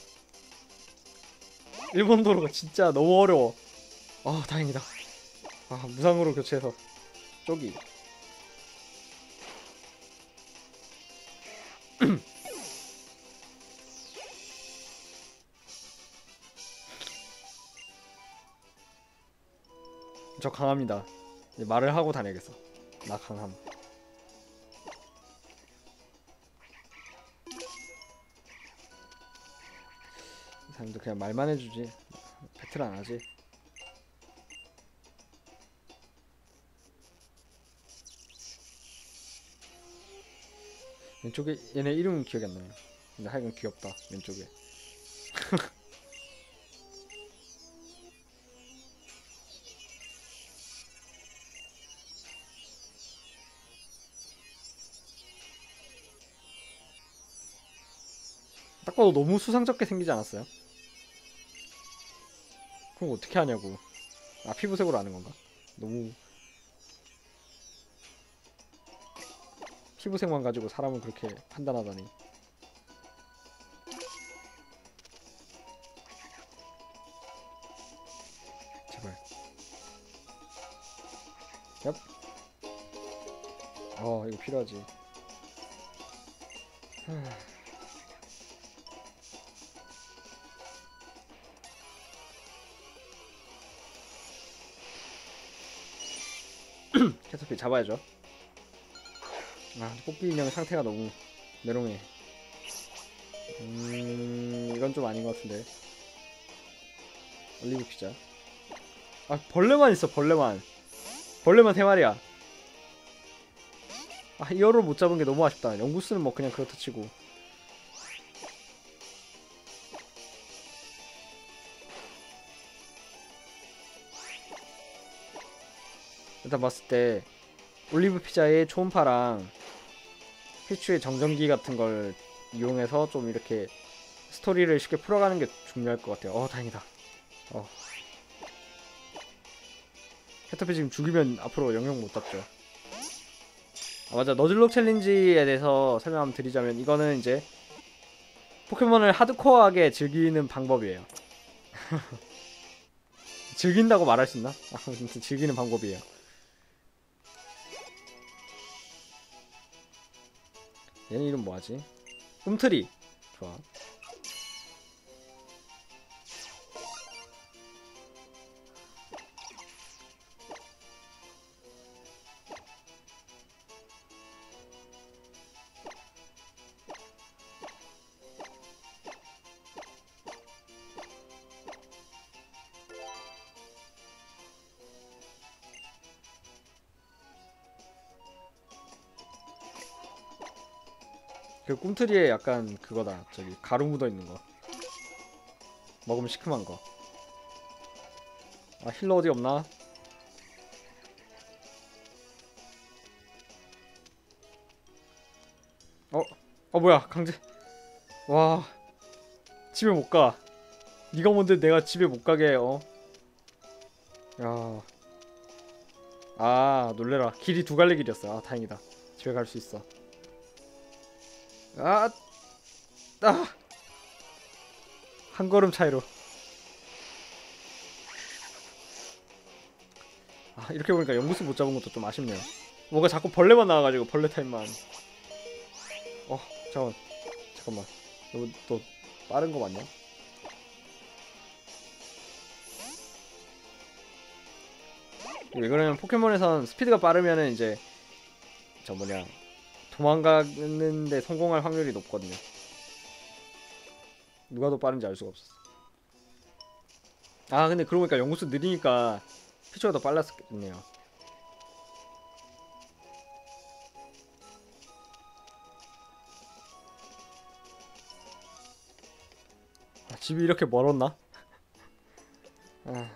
일본 도로가 진짜 너무 어려워. 아, 다행이다. 아, 무상으로 교체해서 쪽이. 저 강합니다. 이제 말을 하고 다녀야겠어. 나 강함. 이 사람도 그냥 말만 해주지 배틀 안 하지. 왼쪽에 얘네 이름은 기억이 안 나요. 근데 하여간 귀엽다. 왼쪽에. 딱 봐도 너무 수상쩍게 생기지 않았어요? 그럼 어떻게 하냐고. 아, 피부색으로 아는 건가? 너무 피부색만 가지고 사람을 그렇게 판단하다니. 제발. 얍. 어, 이거 필요하지. 캐터필 잡아야죠. 아, 뽑기 인형 상태가 너무 메롱해. 음, 이건 좀 아닌 것 같은데. 올리브 피자. 아, 벌레만 있어, 벌레만. 벌레만 세 마리야. 아, 이어를 못 잡은 게 너무 아쉽다. 영구스는 뭐 그냥 그렇다 치고. 일단 봤을 때 올리브 피자의 초음파랑 피추의 정전기 같은 걸 이용해서 좀 이렇게 스토리를 쉽게 풀어가는 게 중요할 것 같아요. 어, 다행이다. 어. 캐터피 지금 죽이면 앞으로 영영 못 잡죠. 아, 맞아. 너즐록 챌린지에 대해서 설명 한번 드리자면 이거는 이제 포켓몬을 하드코어하게 즐기는 방법이에요. 즐긴다고 말할 수 있나? 아, 아무튼 즐기는 방법이에요. 얘는 이름 뭐하지? 꿈틀이. 좋아. 그 꿈틀이에 약간 그거다. 저기 가루 묻어있는 거. 먹으면 시큼한 거. 아, 힐러 어디 없나? 어? 어, 뭐야, 강제. 와, 집에 못 가. 네가 뭔데 내가 집에 못 가게, 어? 야. 아, 놀래라. 길이 두 갈래 길이었어. 아, 다행이다. 집에 갈 수 있어. 아, 아, 한 걸음 차이로. 아, 이렇게 보니까 연구수 못 잡은 것도 좀 아쉽네요. 뭔가 자꾸 벌레만 나와가지고 벌레 타임만. 어, 잠깐, 잠깐만. 너, 너 빠른 거 맞냐? 왜 그러냐면 포켓몬에선 스피드가 빠르면은 이제 저 뭐냐 도망가는데 성공할 확률이 높거든요. 누가 더 빠른지 알 수가 없었어. 아, 근데 그러고 보니까 연구수 느리니까 피처가 더 빨랐었겠네요. 아, 집이 이렇게 멀었나? 아.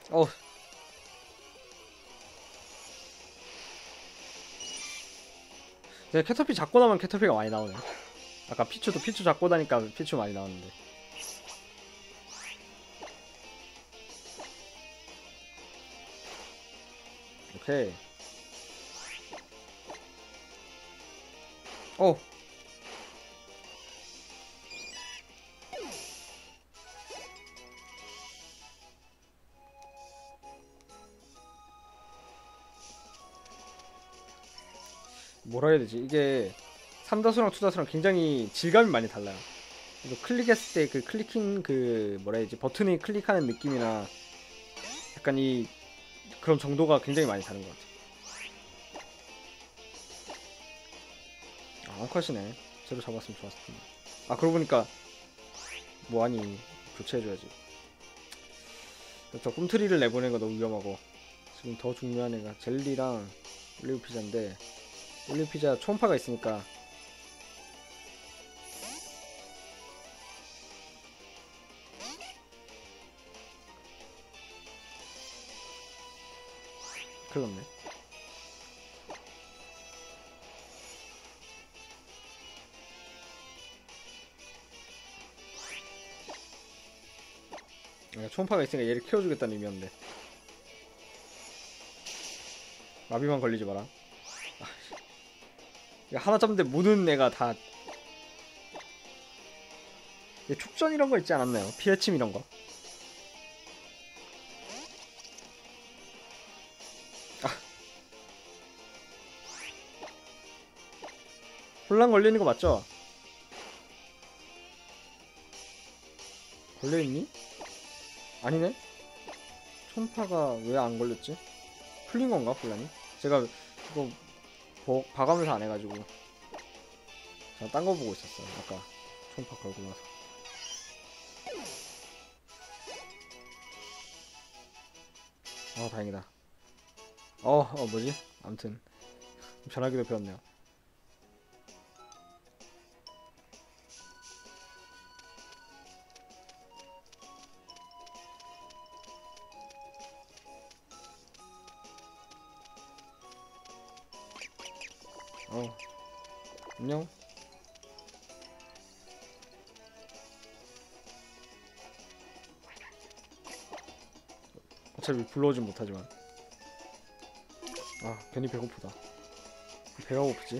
어. 캐터피 잡고 나면 캐터피가 많이 나오네. 아까 피추도 피추 잡고 나니까 피추 많이 나왔는데. 오케이. 어. 뭐라 해야 되지? 이게 삼 다수랑 이 다수랑 굉장히 질감이 많이 달라요. 그래서 클릭했을 때 그 클리킹 그 뭐라 해야 되지? 버튼이 클릭하는 느낌이나 약간 이 그런 정도가 굉장히 많이 다른 것 같아요. 아, 엉컷이네. 제대로 잡았으면 좋았을 텐데. 아, 그러고 보니까 뭐하니 교체해줘야지. 저 꿈트리를 내보내는 거 너무 위험하고. 지금 더 중요한 애가 젤리랑 올리브 피자인데 올리브 피자 초음파가 있으니까 큰일 났네. 아, 초음파가 있으니까 얘를 키워주겠다는 의미였는데 마비만 걸리지 마라. 아, 하나 잡는데 모든 애가 다 촉전 이런 거 있지 않았나요? 피해침 이런 거. 아. 혼란 걸리는 거 맞죠? 걸려있니? 아니네? 초음파가 왜 안 걸렸지? 풀린 건가, 혼란이? 제가 그거 보, 봐가면서 안 해가지고 제가 딴 거 보고 있었어요. 아까 초음파 걸고 나서. 아, 다행이다. 어, 어, 뭐지? 아무튼 전화기도 배웠네요. 어, 안녕. 어차피 불러오진 못하지만. 아, 괜히 배고프다. 배가 고프지?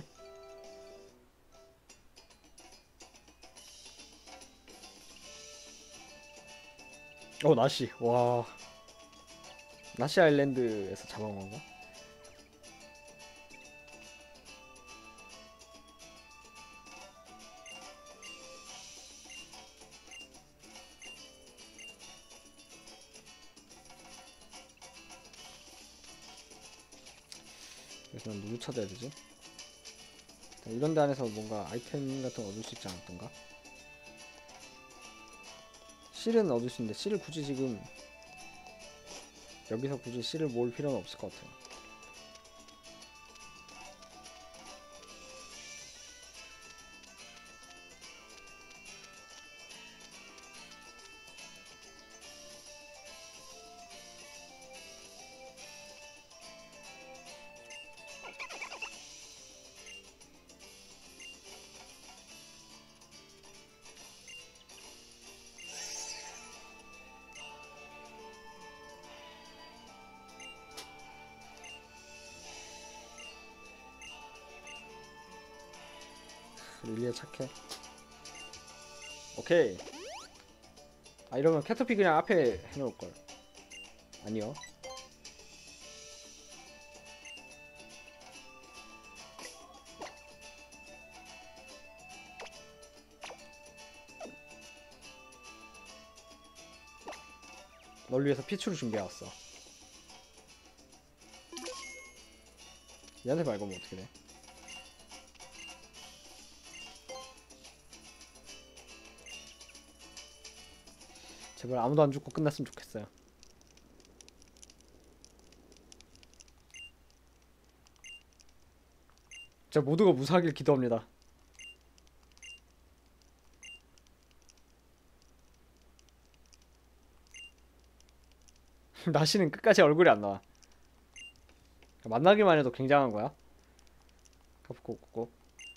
어, 나시. 와. 나시 아일랜드에서 잡아온 건가? 그래서 난 누구 찾아야 되지? 이런 데 안에서 뭔가 아이템 같은 거 얻을 수 있지 않았던가? 실은 얻을 수 있는데 실을 굳이 지금 여기서 굳이 실을 모을 필요는 없을 것 같아요. 릴리아 착해. 오케이. 아, 이러면 캐터피 그냥 앞에 해놓을걸. 아니요. 널 위해서 피추를 준비해왔어. 얘한테 말고 뭐 어떻게 돼? 제발 아무도 안 죽고 끝났으면 좋겠어요. 진짜 모두가 무사하길 기도합니다. 나시는 끝까지 얼굴이 안 나와. 만나기만 해도 굉장한 거야. 카프코코코.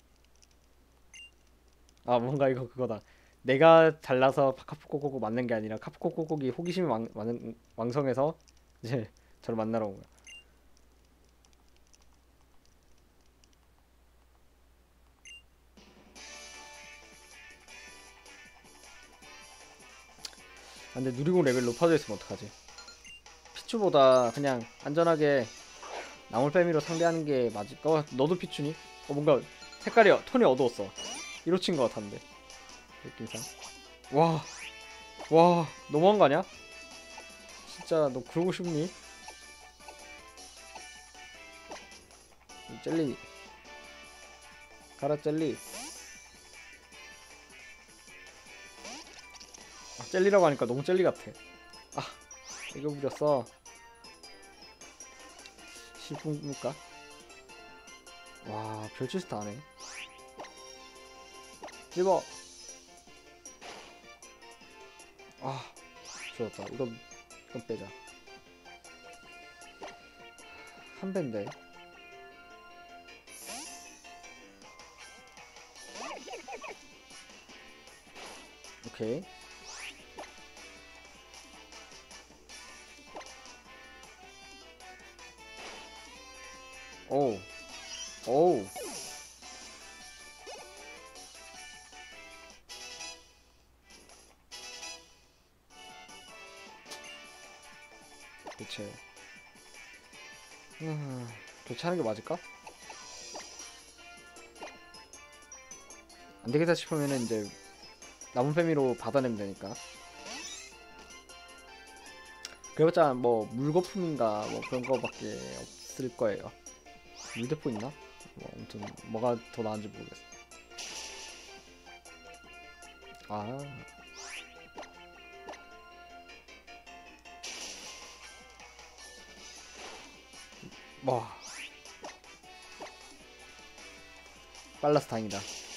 아 뭔가 이거 그거다. 내가 잘나서 카프코코코 만난 게 아니라 카프코코코기 호기심이 왕, 왕, 왕성해서 이제 저를 만나러 온 거야. 아, 근데 누리공 레벨 높아져 있으면 어떡하지? 피추보다 그냥 안전하게 나물빼미로 상대하는 게 맞을 거. 어, 너도 피추니? 어 뭔가 색깔이 어- 톤이 어두웠어. 이로친 것 같았는데 느낌상. 와, 와 너무한 거 아니야? 진짜 너 그러고 싶니? 이 젤리 가라 젤리. 아, 젤리라고 하니까 너무 젤리 같아. 아 이거 부렸어. 시품일까? 와 별짓을 다 하네. 집어. 아 좋았다. 이건 이건 빼자. 한 배인데. 오케이. 오우 오우. 대체 음, 교체하는 게 맞을까? 안 되겠다 싶으면은 이제 남은 페미로 받아내면 되니까. 그래봤자 뭐 물거품인가 뭐 그런 거밖에 없을 거예요. 물대포 있나? 뭐 아무튼 뭐가 더 나은지 모르겠어. 아, 뭐 빨라서 다행이다.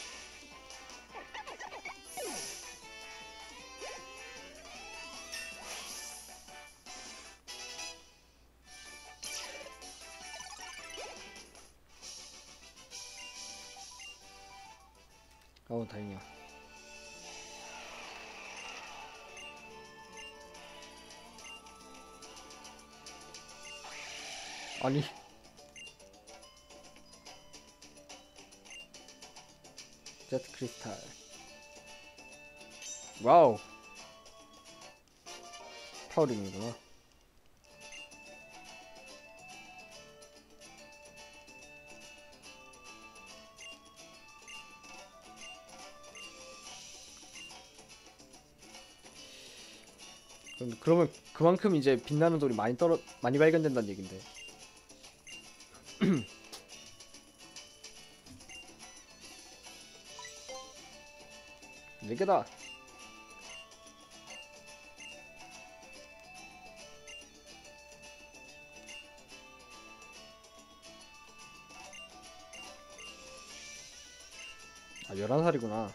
어, 다행이야. 아니, 제트 크리스탈. 와우, 파워링이구나. 그럼 그러면 그만큼 이제 빛나는 돌이 많이 떨어 많이 발견된다는 얘긴데. 네 개다. 아, 열한 살이구나.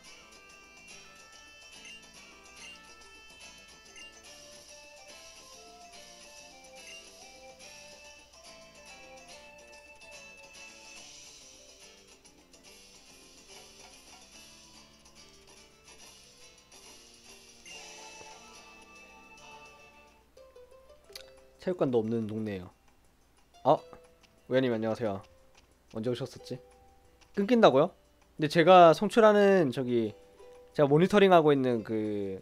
체육관도 없는 동네예요. 아, 우연님 안녕하세요. 언제 오셨었지? 끊긴다고요? 근데 제가 송출하는 저기 제가 모니터링하고 있는 그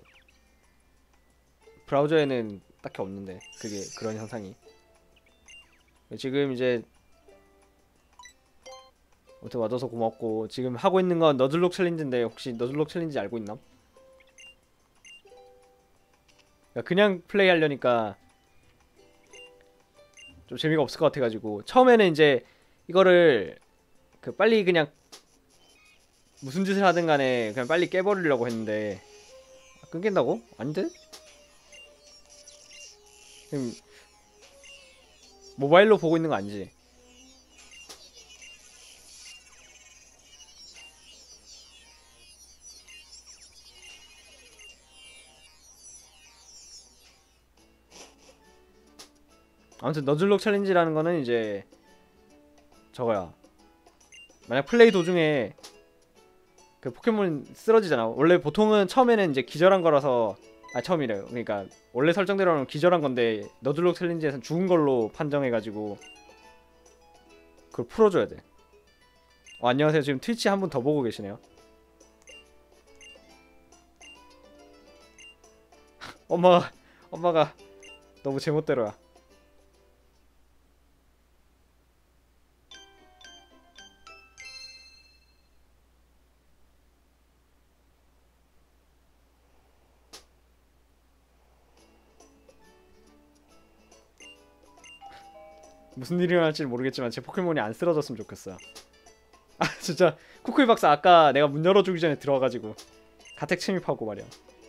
브라우저에는 딱히 없는데 그게 그런 현상이. 지금 이제 어떻게 와줘서 고맙고 지금 하고 있는 건 너즐록 챌린지인데 혹시 너즐록 챌린지 알고 있나? 그러니까 그냥 플레이 하려니까 좀 재미가 없을 것 같아가지고 처음에는 이제 이거를 그 빨리 그냥 무슨 짓을 하든 간에 그냥 빨리 깨버리려고 했는데 아, 끊긴다고? 아닌데? 지금 모바일로 보고 있는 거 아니지? 아무튼 너즐록 챌린지라는 거는 이제 저거야. 만약 플레이 도중에 그 포켓몬 쓰러지잖아. 원래 보통은 처음에는 이제 기절한 거라서 아 처음이래요. 그러니까 원래 설정대로는 기절한 건데 너즐록 챌린지에서는 죽은 걸로 판정해가지고 그걸 풀어줘야 돼. 어, 안녕하세요. 지금 트위치 한 분 더 보고 계시네요. 엄마 엄마가 너무 제멋대로야. 무슨 일이 일어날지 모르겠지만 제 포켓몬이 안 쓰러졌으면 좋겠어요. 아 진짜 쿠쿠이 박사 아까 내가 문 열어주기 전에 들어와가지고 가택 침입하고 말이야.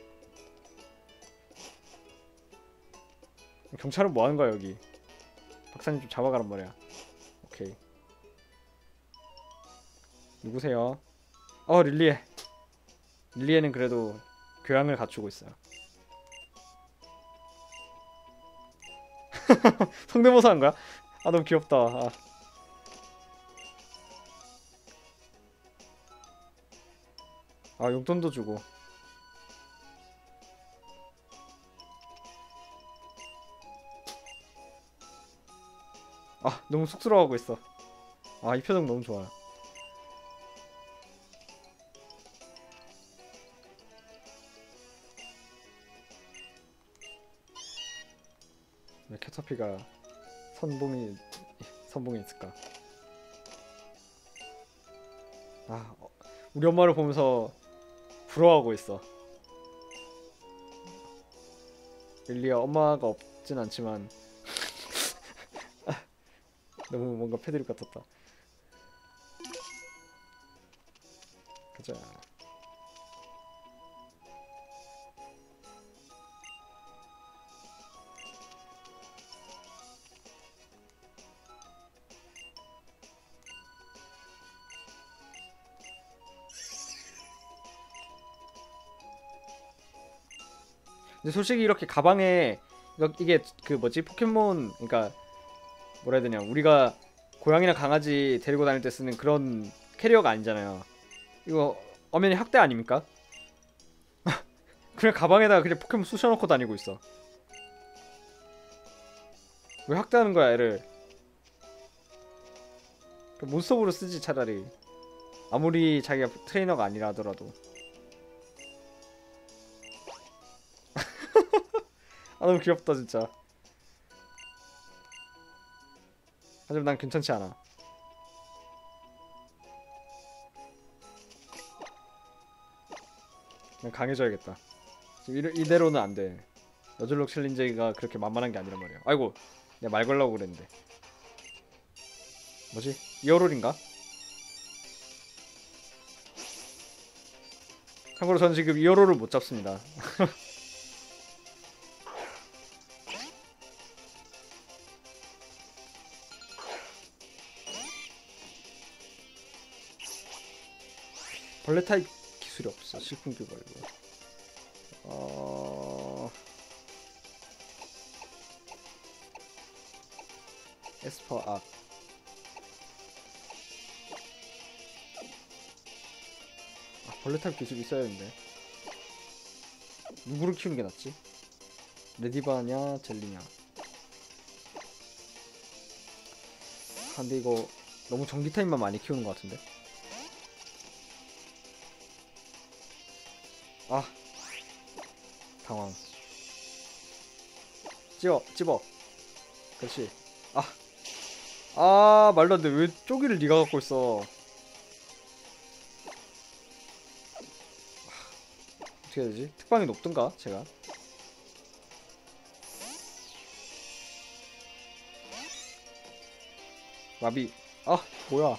경찰은 뭐하는 거야 여기. 박사님 좀 잡아가란 말이야. 오케이. 누구세요? 어 릴리에. 릴리에는 그래도 교양을 갖추고 있어요. 성대모사 한 거야? 아 너무 귀엽다. 아. 아 용돈도 주고. 아 너무 쑥스러워하고 있어. 아 이 표정 너무 좋아요. 왜 캐터피가 선봉이 선봉에 있을까? 아 어, 우리 엄마를 보면서 부러워하고 있어. 릴리아 엄마가 없진 않지만 너무 뭔가 패드립 같았다. 가자. 근데 솔직히 이렇게 가방에 이거- 이게 그 뭐지 포켓몬 그러니까 뭐라 해야 되냐 우리가 고양이나 강아지 데리고 다닐 때 쓰는 그런 캐리어가 아니잖아요. 이거 엄연히 학대 아닙니까? 그냥 가방에다가 그냥 포켓몬 쑤셔놓고 다니고 있어. 왜 학대하는 거야 애를? 그 몬스터부로 쓰지 차라리. 아무리 자기가 트레이너가 아니라 하더라도. 아 너무 귀엽다 진짜. 하지만 난 괜찮지 않아. 난 강해져야겠다. 지금 이러, 이대로는 안 돼. 너즐록 챌린지가 그렇게 만만한 게 아니란 말이야. 아이고 내가 말 걸려고 그랬는데. 뭐지? 이어롤인가? 참고로 저는 지금 이어롤을 못 잡습니다. 벌레 타입 기술이 없어. 실풍기 걸고. 어... 에스퍼 악. 아, 벌레 타입 기술이 있어야 되는데. 누구를 키우는 게 낫지? 레디바냐, 젤리냐. 아, 근데 이거 너무 전기 타입만 많이 키우는 것 같은데. 아, 당황. 찝어, 찝어. 그렇지. 아, 아 말도 안 돼. 왜 쪼기를 네가 갖고 있어? 어떻게 해야 되지? 특방이 높든가 제가. 마비. 아 뭐야?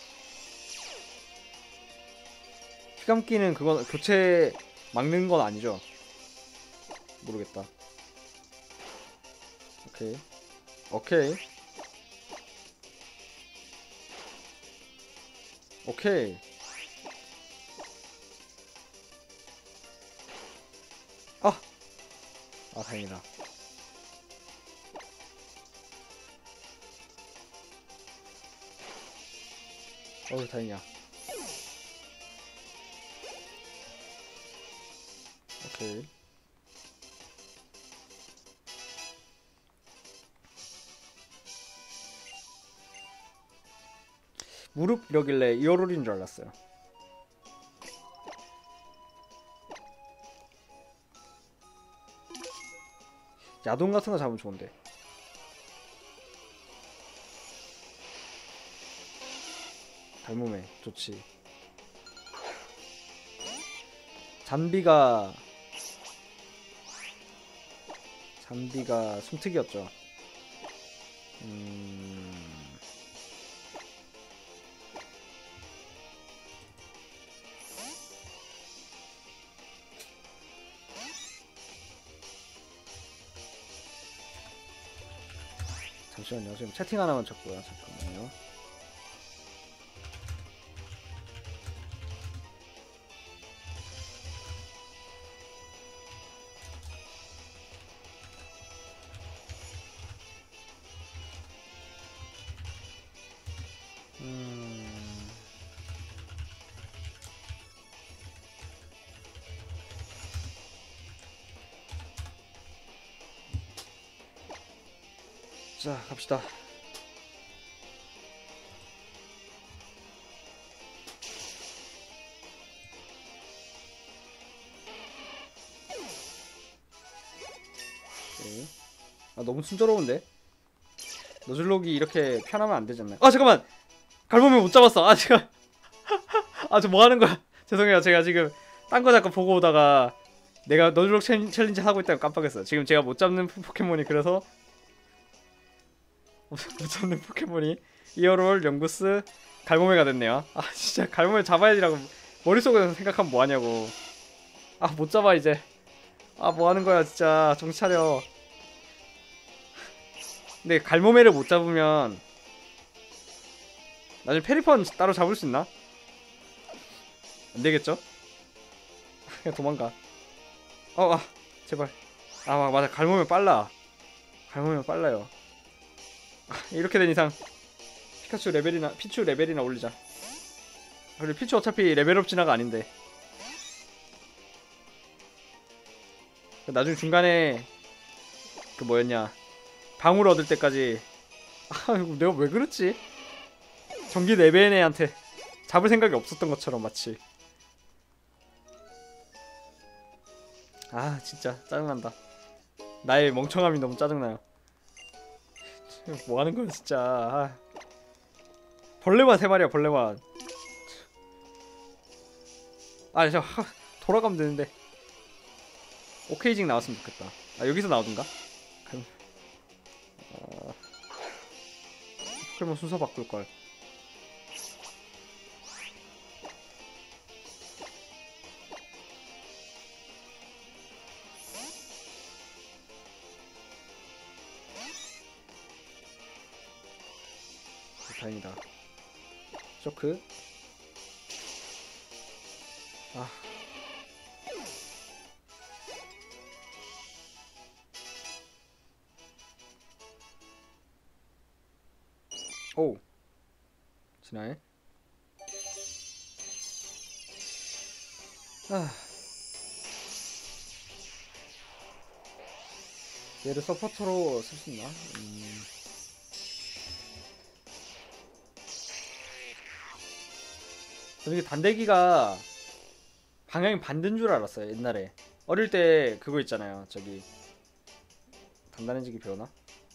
피감기는 그건 교체 막는 건 아니죠? 모르겠다. 오케이. 오케이. 오케이. 아! 아 다행이다. 어우 다행이야. 오케이. 무릎 이러길래 이어롤인 줄 알았어요. 야동 같은 거 잡으면 좋은데. 닮음에 좋지. 잔비가 잔비가 숨특이었죠. 음... 잠시만요. 지금 채팅 하나만 쳤고요. 잠깐만요. 음... 자, 갑시다. 네. 아, 너무 순조로운데? 노즐록이 이렇게 편하면 안 되잖아요. 아, 잠깐만! 갈보면 못 잡았어. 아, 제가 아, 저 뭐 하는 거야? 죄송해요. 제가 지금 딴 거 잠깐 보고 오다가 내가 노즐록 챌린지 하고 있다고 깜빡했어요. 지금 제가 못 잡는 포켓몬이 그래서 못 잡는 포켓몬이 이어롤, 영구스, 갈모메가 됐네요. 아, 진짜 갈모메 잡아야지라고 머릿속에서 생각하면 뭐하냐고. 아, 못 잡아 이제. 아, 뭐하는 거야 진짜. 정신 차려. 근데 갈모메를 못 잡으면 나중에 페리펀 따로 잡을 수 있나? 안되겠죠? 그냥 도망가. 어, 아, 제발. 아, 맞아. 갈모메 빨라. 갈모메 빨라요. 이렇게 된 이상 피카츄 레벨이나 피추 레벨이나 올리자. 그리고 피추 어차피 레벨업 진화가 아닌데. 나중에 중간에 그 뭐였냐 방울 얻을 때까지. 아, 내가 왜 그랬지? 전기 네베네한테 잡을 생각이 없었던 것처럼 마치. 아, 진짜 짜증난다. 나의 멍청함이 너무 짜증나요. 뭐 하는 거야 진짜. 아. 벌레만 세 마리야, 벌레만. 아, 저 하, 돌아가면 되는데. 오케이징 나왔으면 좋겠다. 아, 여기서 나오든가? 그럼 어... 포켓몬 순서 바꿀걸. 다행이다. 쇼크. 아. 오. 지나해. 아. 얘를 서포터로 쓸 수 있나? 음. 저는 이게 단대기가 방향이 반대인 줄 알았어요. 옛날에 어릴 때 그거 있잖아요. 저기 단단해지기 배우나?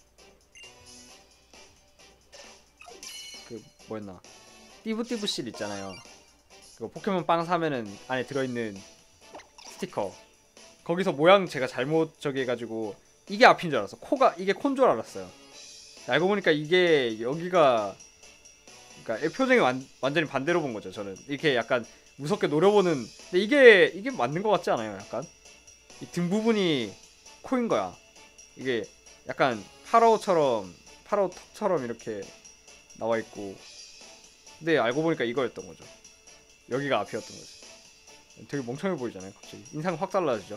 그 뭐였나? 띠부띠부실 있잖아요. 그거 포켓몬 빵 사면은 안에 들어있는 스티커. 거기서 모양 제가 잘못 저기 해가지고 이게 앞인 줄 알았어. 코가 이게 콘 줄 알았어요. 알고 보니까 이게 여기가, 그러니까 표정이 완, 완전히 반대로 본 거죠. 저는 이렇게 약간 무섭게 노려보는. 근데 이게 이게 맞는 것 같지 않아요? 약간 이 등 부분이 코인 거야. 이게 약간 파라오처럼 파라오 턱처럼 이렇게 나와 있고. 근데 알고 보니까 이거였던 거죠. 여기가 앞이었던 거죠. 되게 멍청해 보이잖아요. 갑자기 인상 확 달라지죠.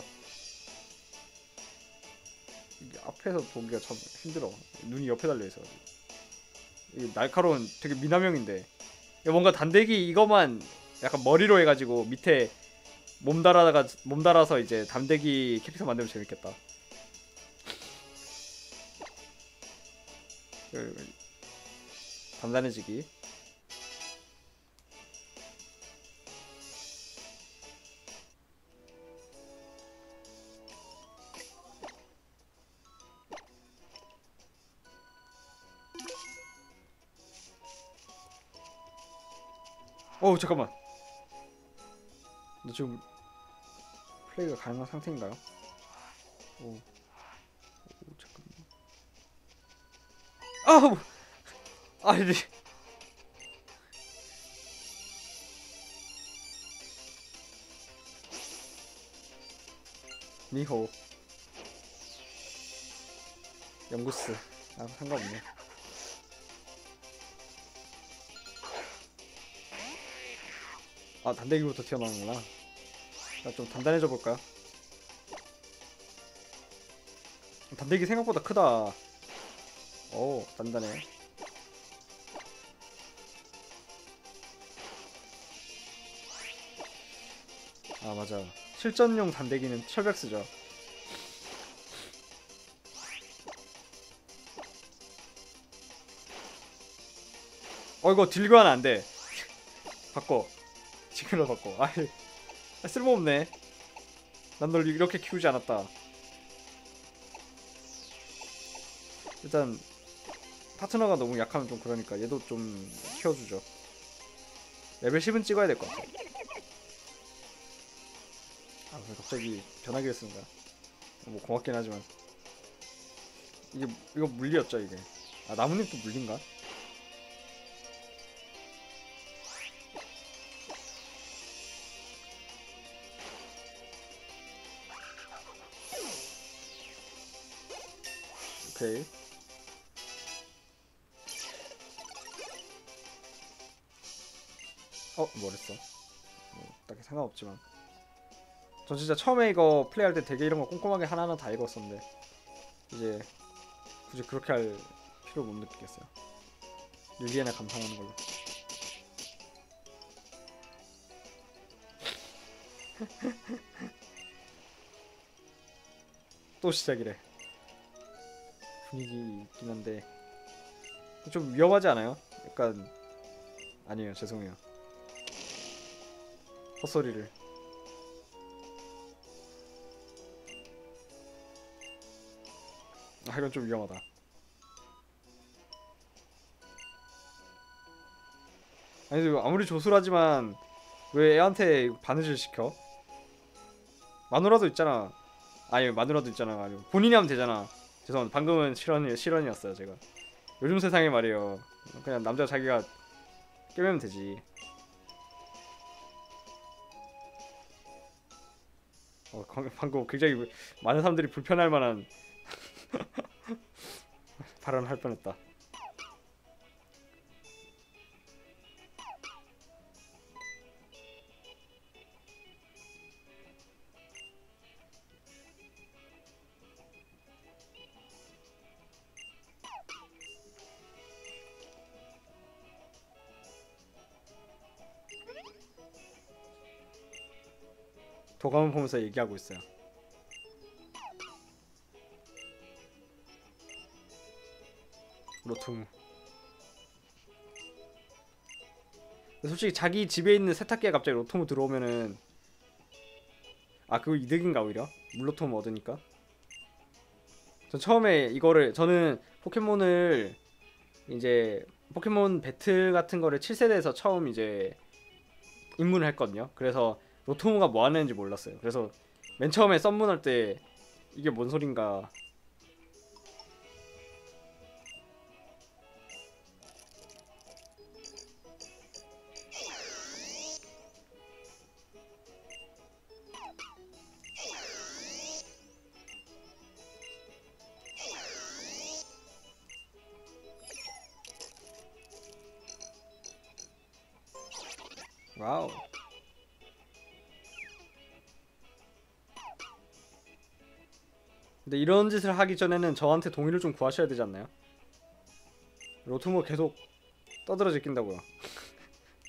이게 앞에서 보기가 참 힘들어. 눈이 옆에 달려 있어. 이게 날카로운 되게 미남형인데 뭔가 단대기 이거만 약간 머리로 해가지고 밑에 몸 달아다가 몸 달아서 이제 단대기 캐릭터 만들면 재밌겠다. 단단해지기. 어우 잠깐만. 너 지금 플레이가 가능한 상태인가요? 오, 오 잠깐만. 아우, 아니. 니호. 영구스. 아 상관없네. 아 단대기부터 튀어나오는구나. 자, 좀 단단해져 볼까요? 단대기 생각보다 크다. 오 단단해. 아 맞아. 실전용 단대기는 철벽 쓰죠. 어 이거 딜교환 안돼. 바꿔. 지금으로 바꿔. 아이 쓸모없네. 난 널 이렇게 키우지 않았다. 일단 파트너가 너무 약하면 좀 그러니까 얘도 좀 키워주죠. 레벨 십은 찍어야 될 것 같아. 아 왜 갑자기 변하기를 쓰는가. 뭐 고맙긴 하지만 이게 이거 물리였죠 이게. 아 나뭇잎도 물린가? 오케이. 어 뭐랬어? 뭐, 딱히 상관없지만 전 진짜 처음에 이거 플레이할 때 되게 이런 거 꼼꼼하게 하나하나 다 읽었었는데 이제 굳이 그렇게 할 필요 못 느끼겠어요. 릴리엔에 감상하는 걸로. 또 시작이래. 분위기 있긴 한데 좀 위험하지 않아요? 약간 아니에요 죄송해요. 헛소리를. 아 이건 좀 위험하다. 아니 아무리 조술하지만 왜 애한테 바느질 시켜? 마누라도 있잖아. 아니 마누라도 있잖아. 아니 본인이 하면 되잖아. 죄송합니다. 방금은 실언이, 실언이었어요 제가. 요즘 세상에 말이에요 그냥 남자 자기가 깨매면 되지. 어, 방금 굉장히 많은 사람들이 불편할 만한 발언을 할 뻔했다. 도감을 보면서 얘기하고 있어요. 로퉁. 솔직히 자기 집에 있는 세탁기가 갑자기 로톰으로 들어오면은 아 그거 이득인가 오히려? 물로톰 얻으니까. 전 처음에 이거를 저는 포켓몬을 이제 포켓몬 배틀 같은 거를 칠 세대에서 처음 이제 입문을 했거든요. 그래서 로토무가 뭐 하는지 몰랐어요. 그래서 맨 처음에 썸문할 때 이게 뭔 소린가. 와우. 근데 이런 짓을 하기 전에는 저한테 동의를 좀 구하셔야 되지 않나요? 로토무 계속 떠들어 제낀다고요.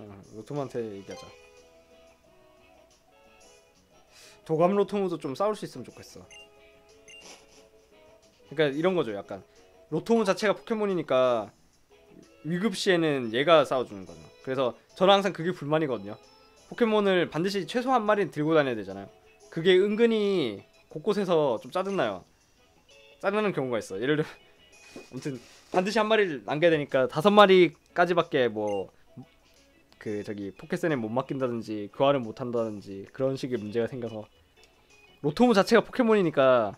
어, 로토무한테 얘기하자. 도감 로토무도 좀 싸울 수 있으면 좋겠어. 그러니까 이런 거죠. 약간 로토무 자체가 포켓몬이니까 위급 시에는 얘가 싸워주는 거죠. 그래서 저는 항상 그게 불만이거든요. 포켓몬을 반드시 최소 한 마리는 들고 다녀야 되잖아요. 그게 은근히 곳곳에서 좀 짜증나요. 짜증나는 경우가 있어. 예를 들어 아무튼 반드시 한 마리를 남겨야 되니까 다섯 마리까지밖에 뭐 그 저기 포켓센에 못 맡긴다든지 교환을 못 한다든지 그런 식의 문제가 생겨서 로토무 자체가 포켓몬이니까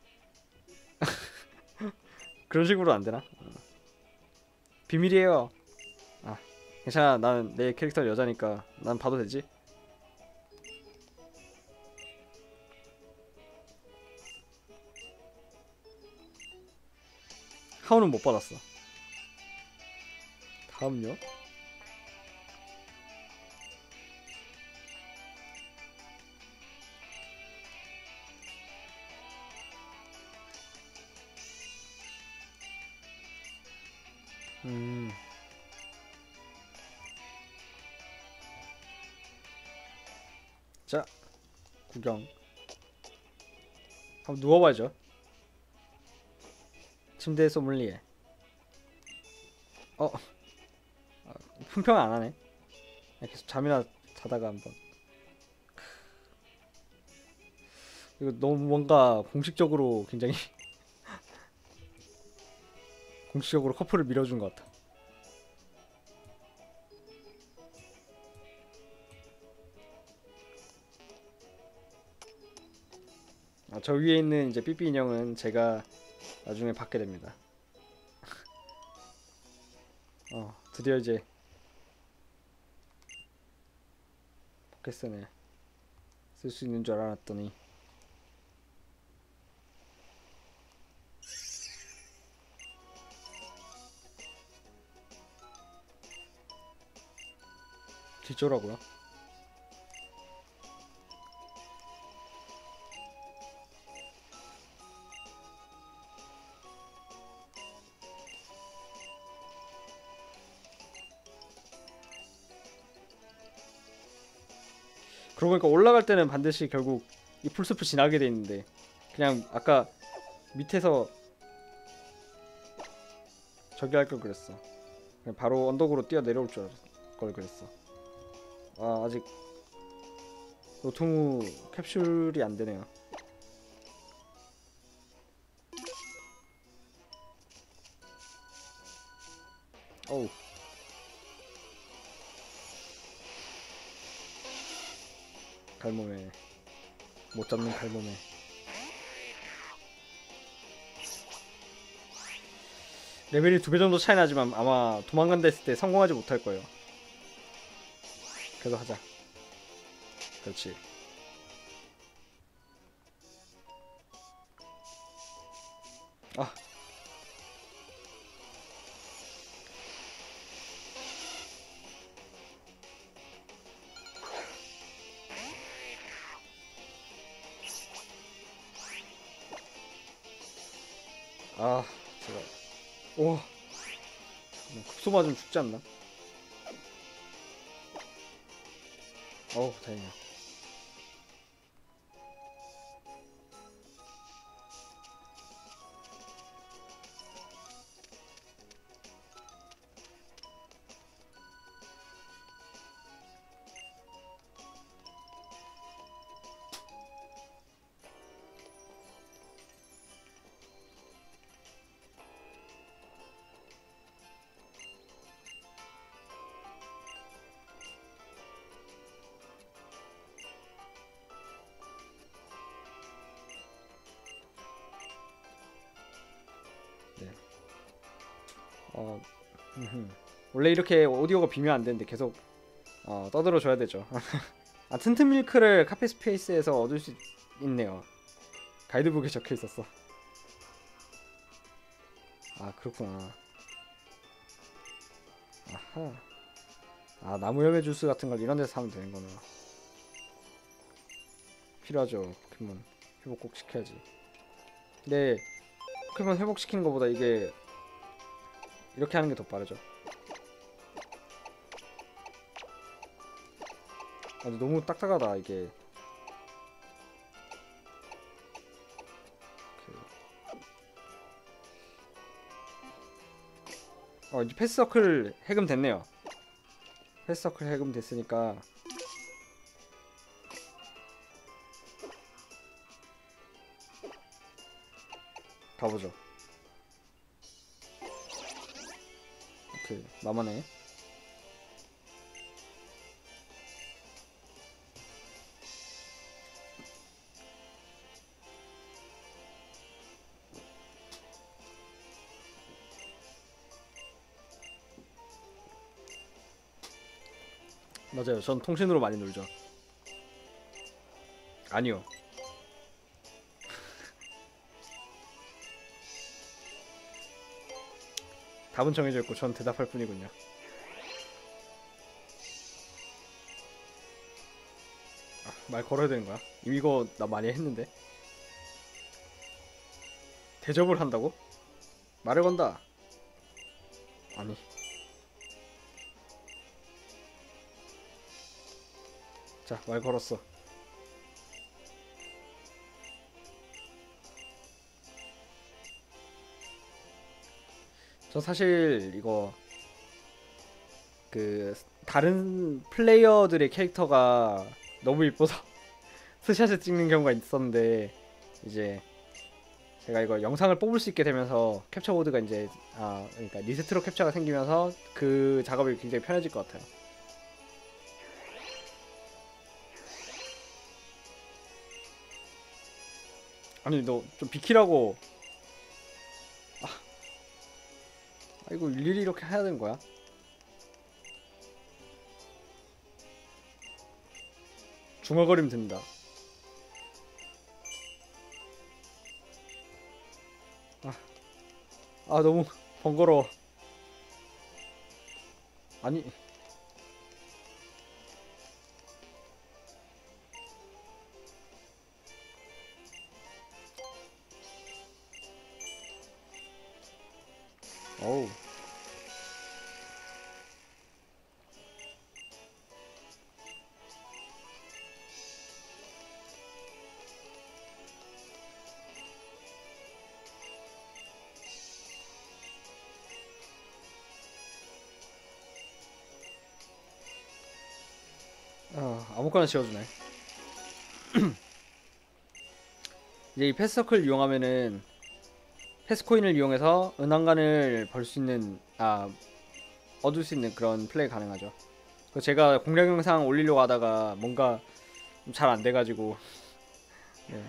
그런 식으로 안 되나? 어. 비밀이에요. 아, 괜찮아. 나는 내 캐릭터 여자니까 난 봐도 되지. 하우는 못 받았어. 다음요? 음. 자, 구경. 한번 누워봐야죠. 침대에 소믈리에. 어, 아, 품평 안 하네. 그냥 계속 잠이나 자다가 한번. 이거 너무 뭔가 공식적으로 굉장히 공식적으로 커플을 밀어준 것 같아. 아, 저 위에 있는 이제 삐삐 인형은 제가 나중에 받게 됩니다. 어, 드디어 이제 포켓센을 쓸 수 있는 줄 알았더니 뒷조라고요? 그러고 보니까 올라갈 때는 반드시 결국 이 풀숲을 지나게 돼 있는데 그냥 아까 밑에서 저기 할 걸 그랬어. 그냥 바로 언덕으로 뛰어 내려올 줄 걸 그랬어. 아, 아직 로토무 캡슐이 안 되네요. 어우. 갈몸에 못 잡는 갈몸에. 레벨이 두 배 정도 차이 나지만 아마 도망간다 했을 때 성공하지 못할 거예요. 그래도 하자. 그렇지. 아. 아, 제가 오. 급소 맞으면 죽지 않나? 어우, 다행이야. 네. 어, 음흠. 원래 이렇게 오디오가 비면 안 되는데 계속 어, 떠들어 줘야 되죠. 아, 튼튼 밀크를 카페 스페이스에서 얻을 수 있네요. 가이드북에 적혀 있었어. 아, 그렇구나. 아하. 아, 나무 열매 주스 같은 걸 이런 데서 사면 되는 거나. 필요하죠. 포켓몬 회복 꼭 시켜야지. 근데 포켓몬 회복시키는 것보다 이게 이렇게 하는 게 더 빠르죠. 아니 너무 딱딱하다 이게. 어 이제 패스서클 해금 됐네요. 패스서클 해금 됐으니까 가보죠. 오케이 나만해. 맞아요. 전 통신으로 많이 놀죠. 아니요. 답은 정해져 있고 전 대답할 뿐이군요. 아, 말 걸어야 되는 거야? 이거 나 많이 했는데. 대접을 한다고? 말을 건다. 아니. 자, 말 걸었어. 저 사실 이거 그 다른 플레이어들의 캐릭터가 너무 이뻐서 스샷을 찍는 경우가 있었는데 이제 제가 이거 영상을 뽑을 수 있게 되면서 캡처 보드가 이제 아 그러니까 리세트로 캡처가 생기면서 그 작업이 굉장히 편해질 것 같아요. 아니 너 좀 비키라고. 아, 아 이거 일일이 이렇게 해야 되는 거야? 중얼거리면 됩니다. 아, 아 너무 번거로워. 아니 어우 아, 아무거나 지워주네. 이제 이 패스서클 이용하면은 패스코인을 이용해서 은왕관을 벌 수 있는 아 얻을 수 있는 그런 플레이 가능하죠. 그 제가 공략 영상 올리려고 하다가 뭔가 잘 안 돼가지고 네.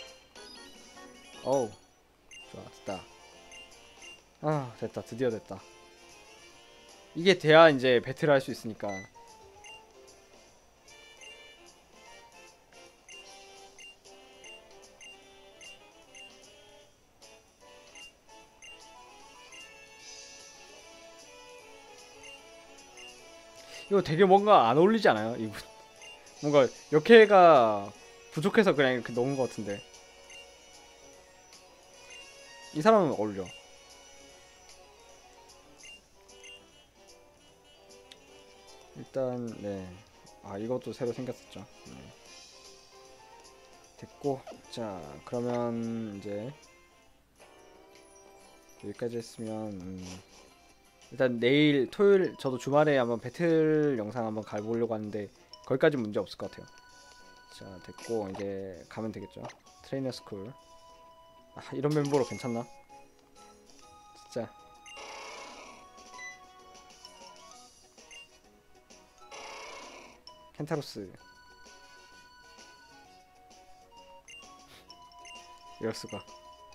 어우 좋아 됐다. 아 됐다 드디어 됐다. 이게 돼야 이제 배틀을 할 수 있으니까. 이거 되게 뭔가 안 어울리지 않아요? 이분 뭔가 역해가 부족해서 그냥 이렇게 넣은 것 같은데 이 사람은 어울려. 일단 네. 아 이것도 새로 생겼었죠. 네. 됐고 자 그러면 이제 여기까지 했으면 음, 일단 내일 토요일 저도 주말에 한번 배틀 영상 한번 가보려고 하는데 거기까지 문제 없을 것 같아요. 자 됐고 이제 가면 되겠죠. 트레이너 스쿨. 아 이런 멤버로 괜찮나? 진짜 켄타로스 이럴 수가.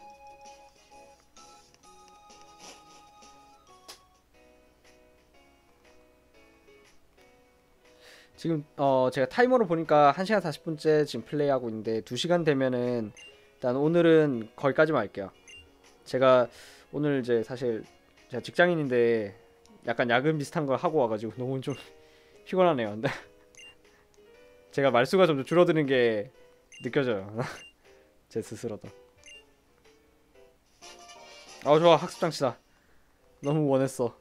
지금 어 제가 타이머로 보니까 한 시간 사십 분째 지금 플레이하고 있는데 두 시간 되면은 일단 오늘은 거기까지만 할게요. 제가 오늘 이제 사실 제가 직장인인데 약간 야근 비슷한 걸 하고 와가지고 너무 좀 피곤하네요. 근데 제가 말수가 점점 줄어드는 게 느껴져요. 제 스스로도. 아 좋아 학습장치다. 너무 원했어.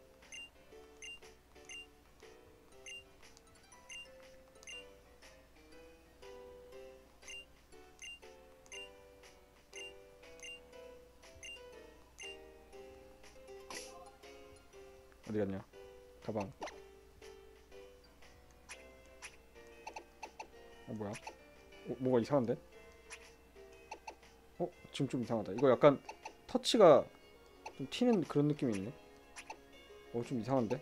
어디 갔냐? 가방. 어 뭐야? 어, 뭐가 이상한데? 어 지금 좀 이상하다. 이거 약간 터치가 좀 튀는 그런 느낌이 있네. 어 좀 이상한데?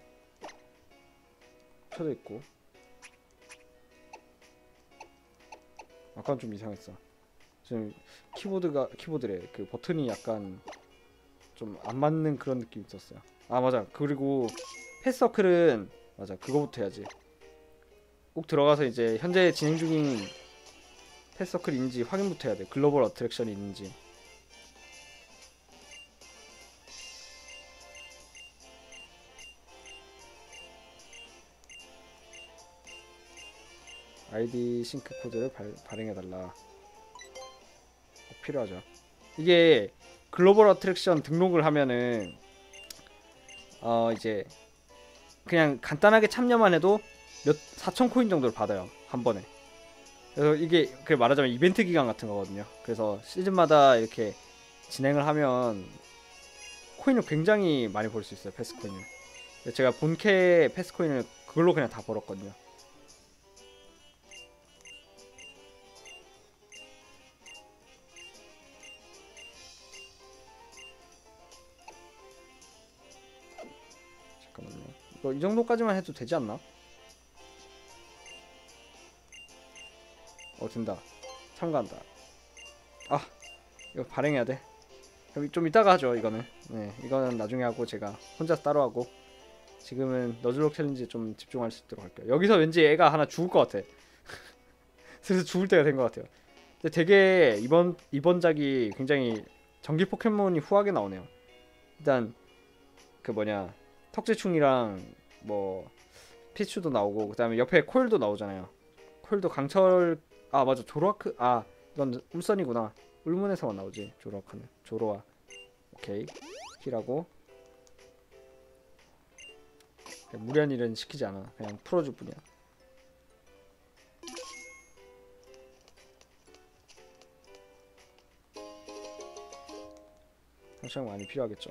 켜져 있고. 아까는 좀 이상했어. 지금 키보드가 키보드래. 그 버튼이 약간 좀 안 맞는 그런 느낌이 있었어요. 아 맞아. 그리고 패스서클은 맞아. 그거부터 해야지. 꼭 들어가서 이제 현재 진행 중인 패스서클인지 확인부터 해야 돼. 글로벌 어트랙션이 있는지. 아이디 싱크 코드를 발, 발행해달라. 꼭 필요하죠. 이게 글로벌 어트랙션 등록을 하면은 어 이제 그냥 간단하게 참여만 해도 몇 사천 코인 정도를 받아요 한 번에. 그래서 이게 그 말하자면 이벤트 기간 같은 거거든요. 그래서 시즌마다 이렇게 진행을 하면 코인을 굉장히 많이 벌 수 있어요. 패스 코인을. 제가 본캐 패스 코인을 그걸로 그냥 다 벌었거든요. 잠깐만요. 이거 이 정도까지만 해도 되지 않나? 어 된다. 참가한다. 아 이거 발행해야 돼. 그럼 좀 이따가 하죠 이거는. 네 이거는 나중에 하고 제가 혼자 따로 하고 지금은 너즐록 챌린지에 좀 집중할 수 있도록 할게요. 여기서 왠지 애가 하나 죽을 것 같아. 슬슬 죽을 때가 된 것 같아요. 근데 되게 이번 이번 작이 굉장히 전기 포켓몬이 후하게 나오네요. 일단 그 뭐냐 턱제충이랑 뭐 피추도 나오고 그다음에 옆에 코일도 나오잖아요. 코일도 강철 아 맞아 조로아크 아 이건 울선이구나. 울문에서만 나오지 조로아크는. 조로아 오케이 힐하고 무리한 일은 시키지 않아. 그냥 풀어줄 뿐이야. 한시간 많이 필요하겠죠.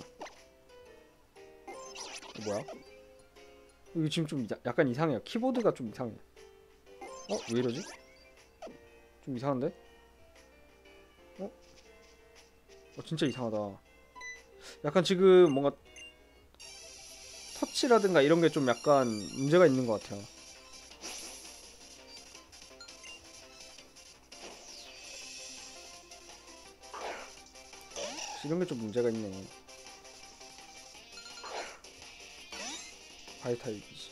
어, 뭐야? 이거 지금 좀 이자, 약간 이상해요. 키보드가 좀 이상해. 어? 왜 이러지? 좀 이상한데? 어? 어 진짜 이상하다. 약간 지금 뭔가 터치라든가 이런 게 좀 약간 문제가 있는 것 같아요. 이런 게 좀 문제가 있네. 바이 타입이지.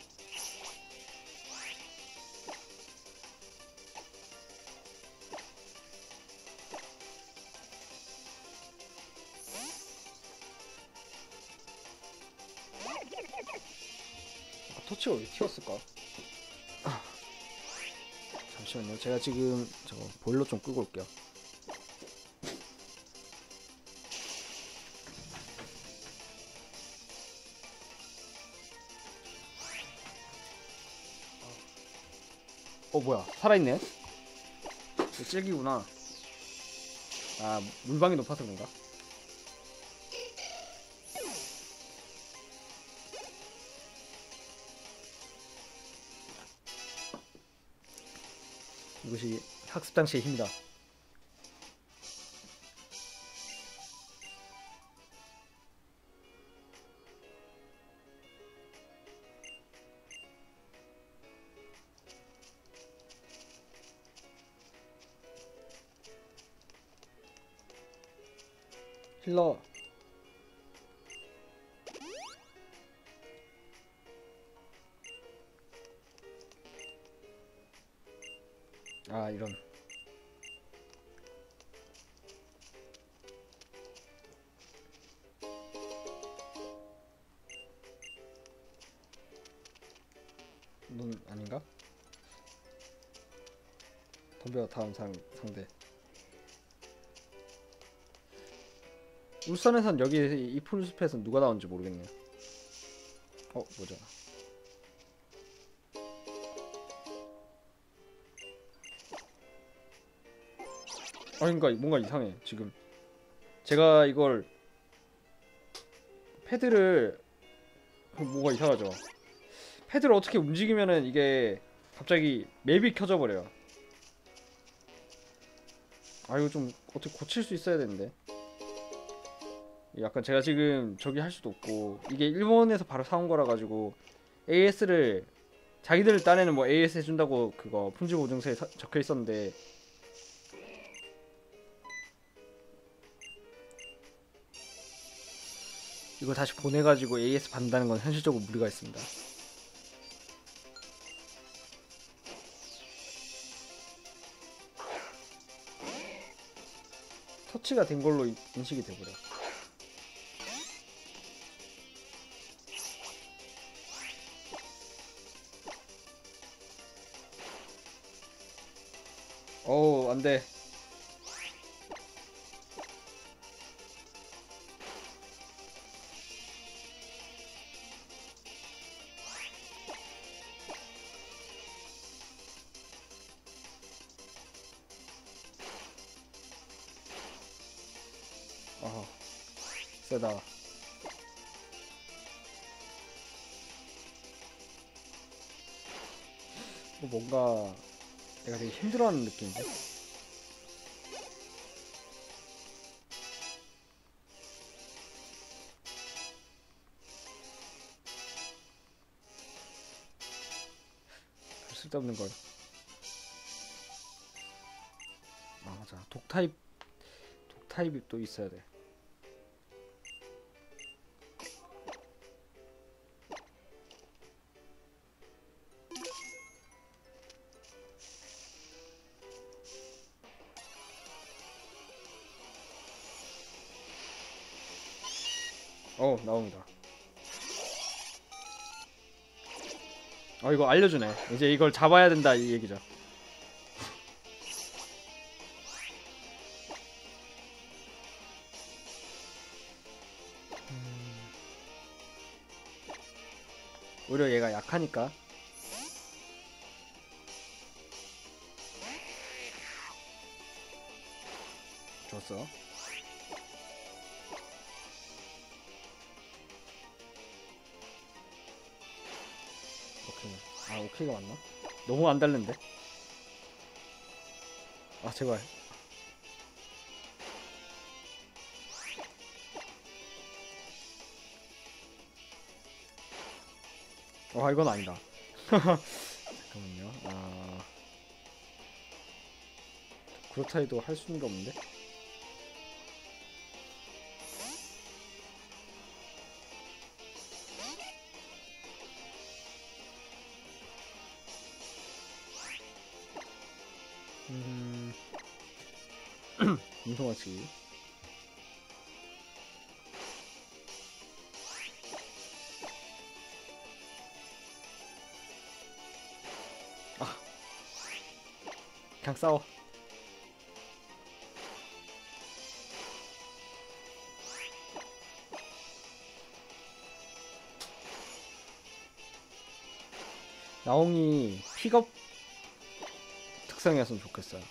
아, 터치가 왜 튀었을까? 아, 잠시만요. 제가 지금 저거 보일러 좀 끄고 올게요. 어 뭐야 살아있네. 찔기구나. 아 물방이 높아서 그런가? 이것이 학습 당시의 힘이다. 힐러. 아 이런. 넌 아닌가? 덤벼 다음 상, 상대. 울산에선 여기 이 풀숲에선 누가 나온지 모르겠네요. 어 뭐죠? 아니 그니까 뭔가 이상해 지금. 제가 이걸 패드를 뭐가 이상하죠. 패드를 어떻게 움직이면은 이게 갑자기 맵이 켜져 버려요. 아 이거 좀 어떻게 고칠 수 있어야 되는데. 약간 제가 지금 저기 할 수도 없고 이게 일본에서 바로 사온 거라 가지고 에이에스를 자기들 딴에는 뭐 에이에스 해준다고 그거 품질 보증서에 서- 적혀 있었는데 이거 다시 보내가지고 에이에스 받는다는 건 현실적으로 무리가 있습니다. 터치가 된 걸로 이- 인식이 돼버려. 어우 안돼. 어 세다. 뭐 뭔가 내가 되게 힘들어하는 느낌인데. 쓸데없는 걸. 아 맞아. 독 타입 독 타입이 또 있어야 돼. 어 나옵니다. 어 이거 알려주네. 이제 이걸 잡아야 된다 이 얘기죠. 오히려 얘가 약하니까. 좋았어. 오케이. 아 오케이가 맞나? 너무 안 닳는데? 아 제발. 와 이건 아니다. 잠깐만요. 아 그렇다 해도 할 수 있는 게 없는데? 음... 운송하기. 아 그냥 싸워. 나옹이 픽업 특성이었으면 좋겠어요.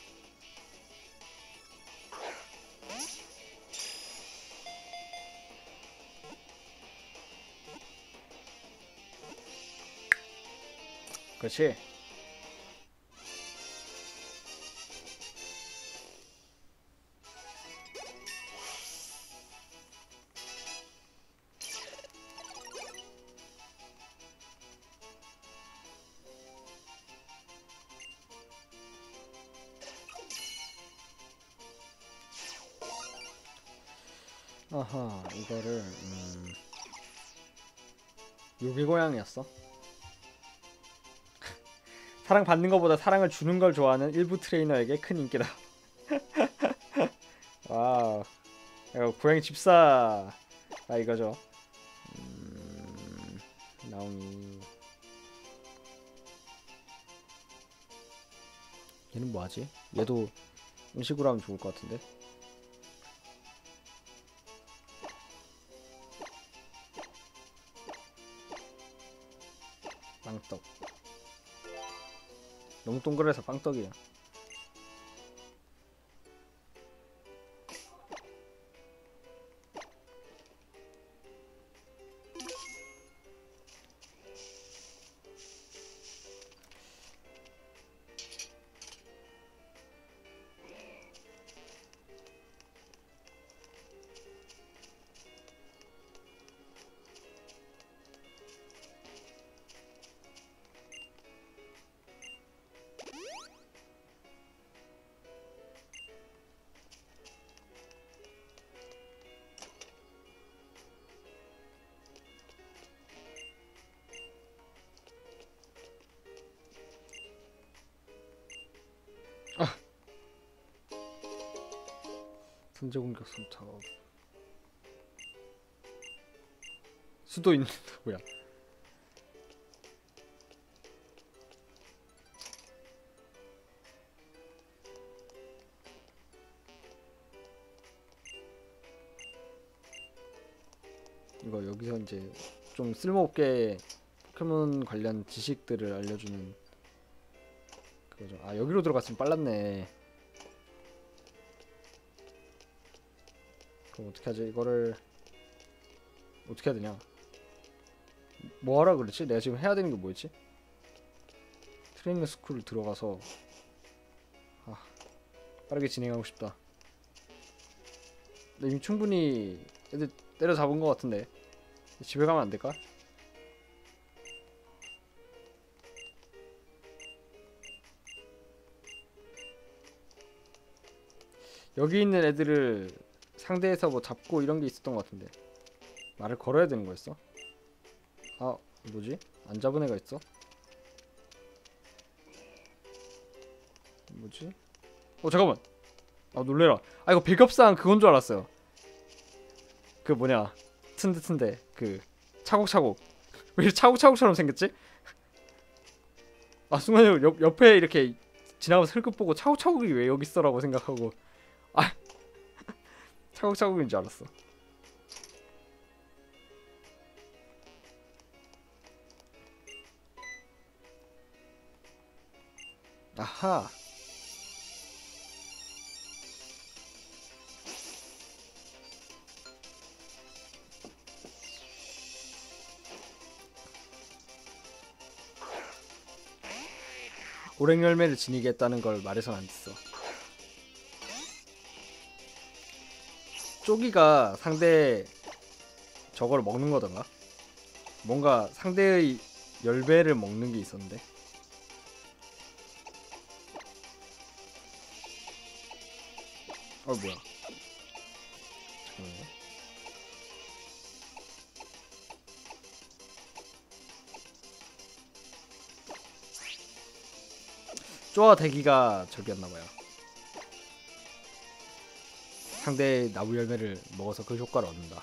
그렇지. 아하 이거를 음... 요괴고양이였어. 사랑받는 것보다 사랑을 주는 걸 좋아하는 일부 트레이너에게 큰 인기다. 와우. 이거 고양이 집사 아 이거죠. 음... 나옹이 얘는 뭐하지? 얘도 음식으로 하면 좋을 것 같은데. 빵떡. 너무 동그래서 빵떡이야. 선제 공격 선착. 수도 있는 뭐야? 이거 여기서 이제 좀 쓸모없게 포켓몬 관련 지식들을 알려주는 그거죠. 아, 여기로 들어갔으면 빨랐네. 그럼 어떻게 하지? 이거를 어떻게 해야 되냐? 뭐 하라 그랬지? 내가 지금 해야 되는 게 뭐였지? 트레이닝 스쿨 들어가서 아, 빠르게 진행하고 싶다. 근데 이미 충분히 애들 때려잡은 것 같은데 집에 가면 안 될까? 여기 있는 애들을 상대해서 뭐 잡고 이런 게 있었던 것 같은데 말을 걸어야 되는 거였어? 아, 뭐지? 안 잡은 애가 있어? 뭐지? 어, 잠깐만. 아, 놀래라. 아, 이거 배급상 그건 줄 알았어요. 그 뭐냐, 튼데 튼데 그 차곡차곡. 왜 이렇게 차곡차곡처럼 생겼지? 아, 순간적으로 옆, 옆에 이렇게 지나가면서 흘끗 보고 차곡차곡이 왜 여기 있어라고 생각하고 아 차곡차곡인 줄 알았어. 아하. 오랭 열매를 지니겠다는 걸 말해선 안 됐어. 쪼기가 상대 저걸 먹는 거던가? 뭔가 상대의 열배를 먹는 게 있었는데. 어, 뭐야? 잠깐만요. 쪼아 대기가 저기였나봐요. 상대의 나무 열매를 먹어서 그 효과를 얻는다.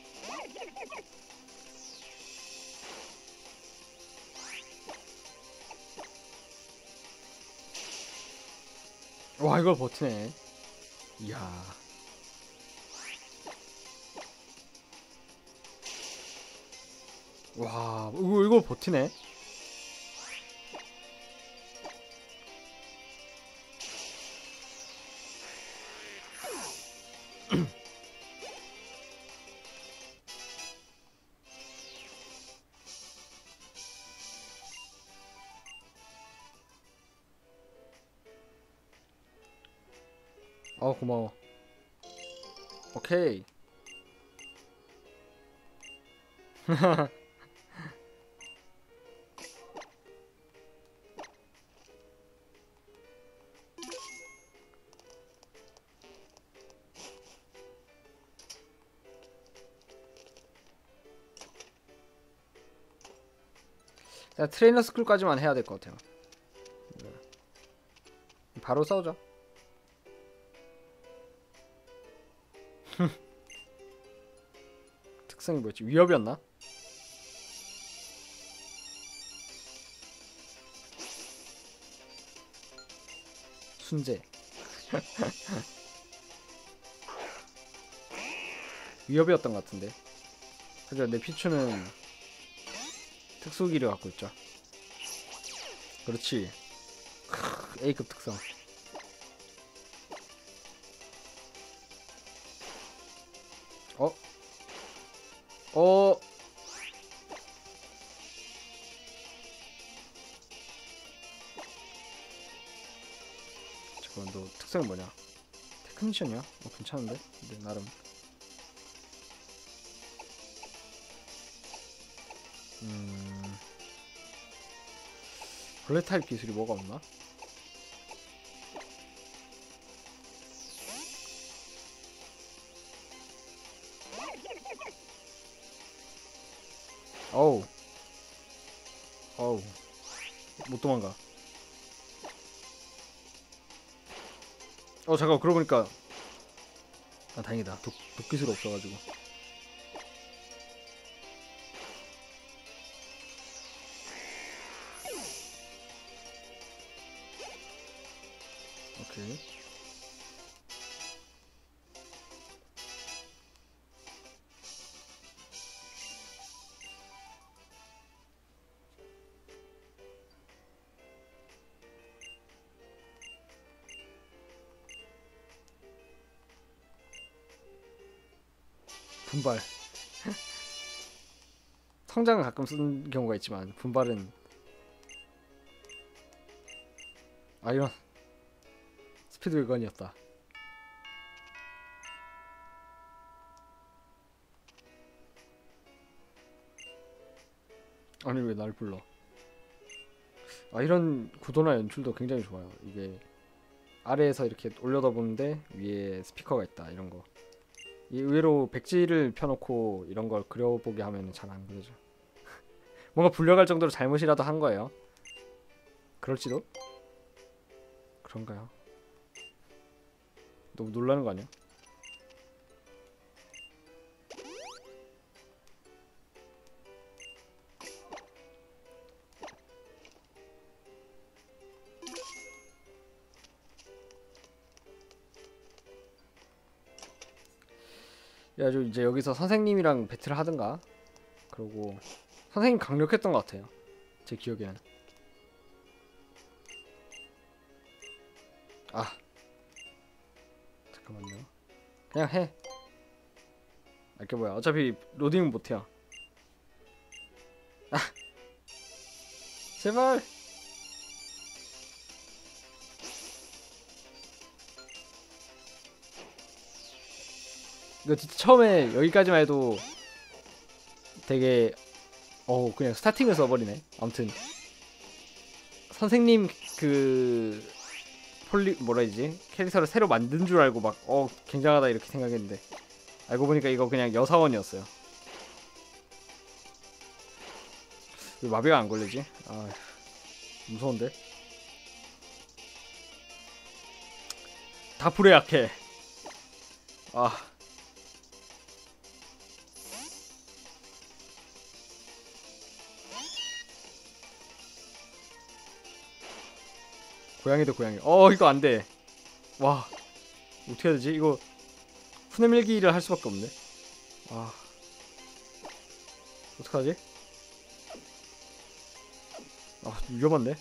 와, 이걸 버티네. 이야. 와, 이거, 이걸 버티네. 어, 고마워. 오케이. 트레이너 스쿨까지만 해야 될 것 같아요. 바로 싸우자. 특성이 뭐였지? 위협이었나? 순재. 위협이었던 것 같은데. 하지만 내 피추는 특수기를 갖고 있죠. 그렇지. 크, A급 특성. 어? 어? 잠깐만, 너 특성이 뭐냐? 테크니션이야? 어, 괜찮은데? 근데 나름. 음... 벌레 타입 기술이 뭐가 없나? 어우. 어우. 못 도망가. 어 잠깐 그러고 보니까 아 다행이다. 독, 독기술 없어가지고. 오케이. 분발. 성장은 가끔 쓰는 경우가 있지만 분발은 아 이런 스피드 외관이었다. 아니 왜 날 불러? 아 이런 구도나 연출도 굉장히 좋아요. 이게 아래에서 이렇게 올려다 보는데 위에 스피커가 있다 이런 거. 이 의외로 백지를 펴놓고 이런 걸 그려보게 하면 잘 안 그려져. 뭔가 불려갈 정도로 잘못이라도 한 거예요. 그럴지도? 그런가요? 너무 놀라는 거 아니야? 그래가지고 이제 여기서 선생님이랑 배틀을 하든가 그러고 선생님 강력했던 것 같아요. 제 기억에는. 아 잠깐만요. 그냥 해. 아, 이게 뭐야? 어차피 로딩은 못해요. 아 제발. 이거 진짜 처음에 여기까지만 해도 되게 어 그냥 스타팅을 써버리네. 아무튼 선생님 그 폴리 뭐라 해야지 캐릭터를 새로 만든 줄 알고 막 어 굉장하다 이렇게 생각했는데 알고 보니까 이거 그냥 여사원이었어요. 왜 마비가 안 걸리지? 아 무서운데? 다 불에 약해. 아 고양이도 고양이. 어 이거 안돼. 와 어떻게 해야 되지? 이거 푸네밀기를 할 수밖에 없네. 아 어떡하지? 아 위험한데?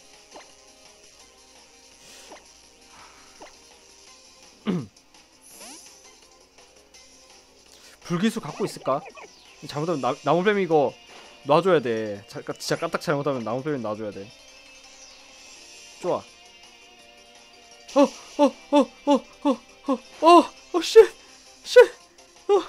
불기수 갖고 있을까? 잘못하면 나, 나무뱀 이거 놔줘야 돼. 자, 진짜 까딱 잘못하면 나무뱀 놔줘야 돼. 좋아. 어, 어, 어, 어, 어, 어, 어, 어, 쉣, 쉣, 어,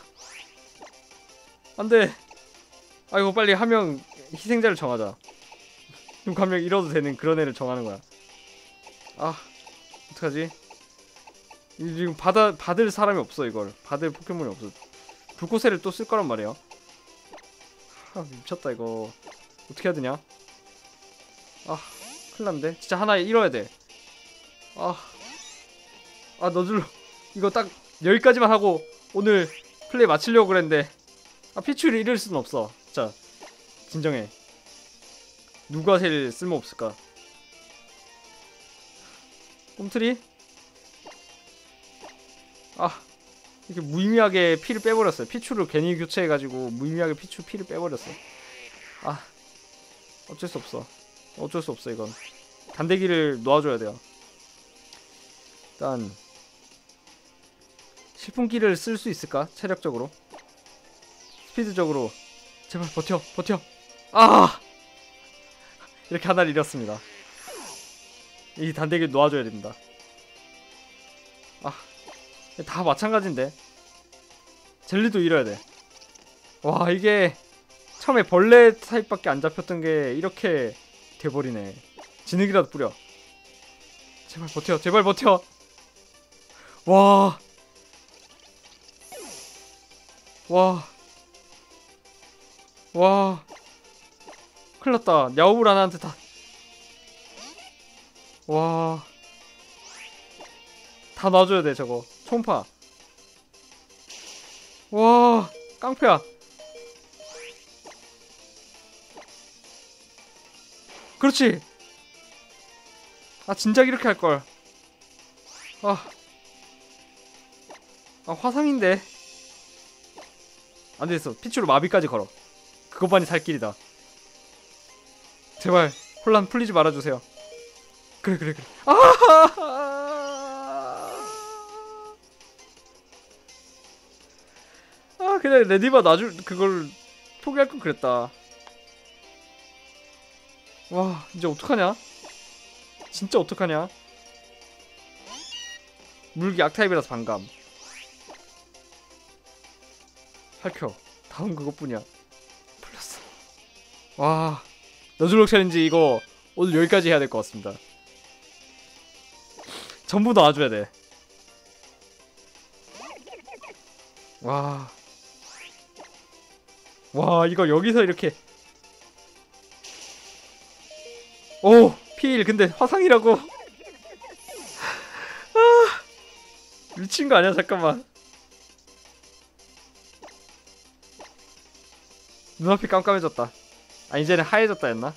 안돼. 아이고 빨리 한 명 희생자를 정하자. 좀 한 명 잃어도 되는 그런 애를 정하는 거야. 아, 어떡하지? 지금 받아 받을 사람이 없어 이걸. 받을 포켓몬이 없어. 불꽃새를 또 쓸 거란 말이야. 아 미쳤다 이거. 어떻게 해야 되냐? 아, 큰일 났는데. 진짜 하나 잃어야 돼. 아, 아 너줄로 이거 딱 여기까지만 하고 오늘 플레이 마치려고 그랬는데 아 피추를 잃을 수는 없어. 자 진정해. 누가 제일 쓸모없을까? 꼼트리? 아 이렇게 무의미하게 피를 빼버렸어요. 피추를 괜히 교체해가지고 무의미하게 피추 피를 빼버렸어. 아 어쩔 수 없어. 어쩔 수 없어 이건. 단대기를 놓아줘야 돼요. 일단 실fun기를 쓸 수 있을까? 체력적으로 스피드적으로 제발 버텨 버텨. 아 이렇게 하나를 잃었습니다. 이 단대기를 놓아줘야 됩니다. 아 다 마찬가지인데 젤리도 잃어야 돼. 와 이게 처음에 벌레 타입밖에 안 잡혔던 게 이렇게 돼버리네. 진흙이라도 뿌려. 제발 버텨 제발 버텨. 와 와, 와, 큰일났다. 야오브라나한테 다, 와, 다 놔줘야 돼 저거. 초음파. 와 깡패야. 그렇지. 아 진작 이렇게 할걸. 아, 아 화상인데 안되겠어. 피추로 마비까지 걸어. 그것만이 살 길이다. 제발 혼란 풀리지 말아주세요. 그래 그래 그래. 아, 아 그냥 레디바 놔줄 그걸 포기할 건 그랬다. 와 이제 어떡하냐. 진짜 어떡하냐. 물기 악타입이라서 반감. 할켜. 다음 그것뿐이야. 풀렸어. 와 너즐록 챌린지 이거 오늘 여기까지 해야 될 것 같습니다. 전부 넣어줘야 돼. 와. 와 이거 여기서 이렇게. 오 피일 근데 화상이라고. 아 미친거 아니야. 잠깐만. 눈앞이 깜깜해졌다. 아 이제는 하얘졌다 했나?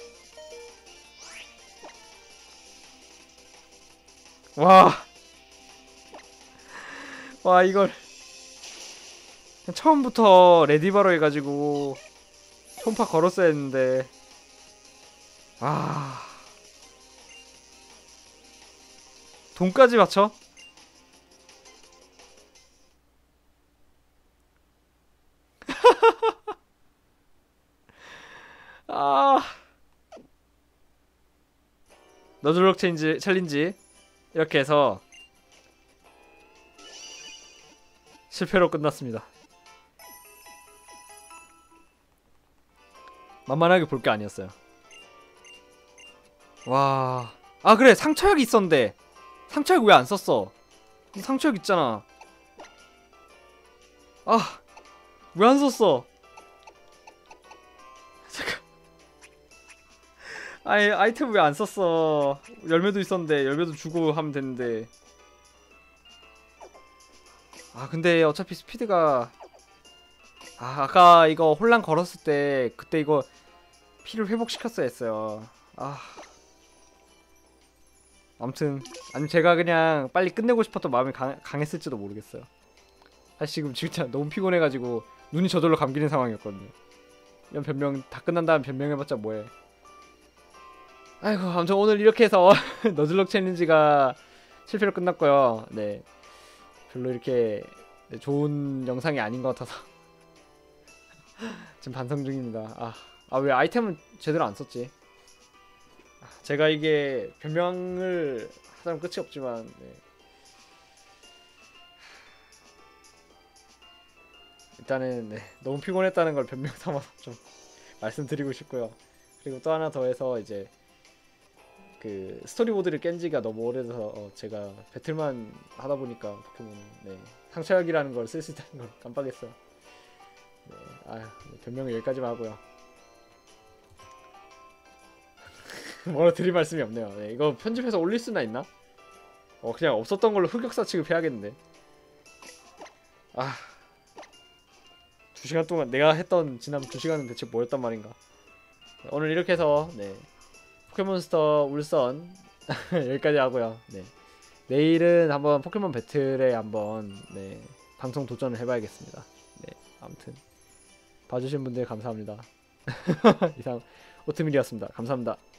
와. 와 이걸 처음부터 레디바로 해가지고 손파 걸었어야 했는데. 아 돈까지 맞춰? 아 너즐록 체인지 챌린지 이렇게 해서 실패로 끝났습니다. 만만하게 볼 게 아니었어요. 와. 아 그래 상처약이 있었는데 상처약 왜 안 썼어? 상처약 있잖아. 아 왜 안 썼어? 잠깐. 아이 아이템 왜 안 썼어? 열매도 있었는데 열매도 주고 하면 되는데. 아 근데 어차피 스피드가 아 아까 이거 혼란 걸었을 때 그때 이거 피를 회복시켰어야 했어요. 아 아무튼 아니 제가 그냥 빨리 끝내고 싶었던 마음이 강, 강했을지도 모르겠어요. 사실 지금 진짜 너무 피곤해가지고 눈이 저절로 감기는 상황이었거든요. 이런 변명 다 끝난 다음 변명해봤자 뭐해. 아이고 아무튼 오늘 이렇게 해서 너즐록 챌린지가 실패로 끝났고요. 네 별로 이렇게 네, 좋은 영상이 아닌 것 같아서 지금 반성 중입니다. 아, 아 왜 아이템은 제대로 안 썼지? 아, 제가 이게 변명을 하자면 끝이 없지만 네. 일단은 네, 너무 피곤했다는 걸 변명 삼아서 좀 말씀드리고 싶고요. 그리고 또 하나 더 해서 이제 그 스토리보드를 깬 지가 너무 오래돼서 어, 제가 배틀만 하다 보니까 포켓몬 네, 상처약이라는 걸 쓸 수 있다는 걸 깜빡했어요. 네, 아 변명은 여기까지만 하고요. 뭐라 드릴 말씀이 없네요. 네, 이거 편집해서 올릴 수나 있나? 어 그냥 없었던 걸로 흑역사 취급해야겠는데. 아 두 시간 동안 내가 했던 지난 두 시간은 대체 뭐였단 말인가. 네, 오늘 이렇게 해서 네 포켓몬스터 울선 여기까지 하고요. 네 내일은 한번 포켓몬 배틀에 한번 네 방송 도전을 해봐야겠습니다. 네 아무튼 봐주신 분들 감사합니다. 이상 오트밀이었습니다. 감사합니다.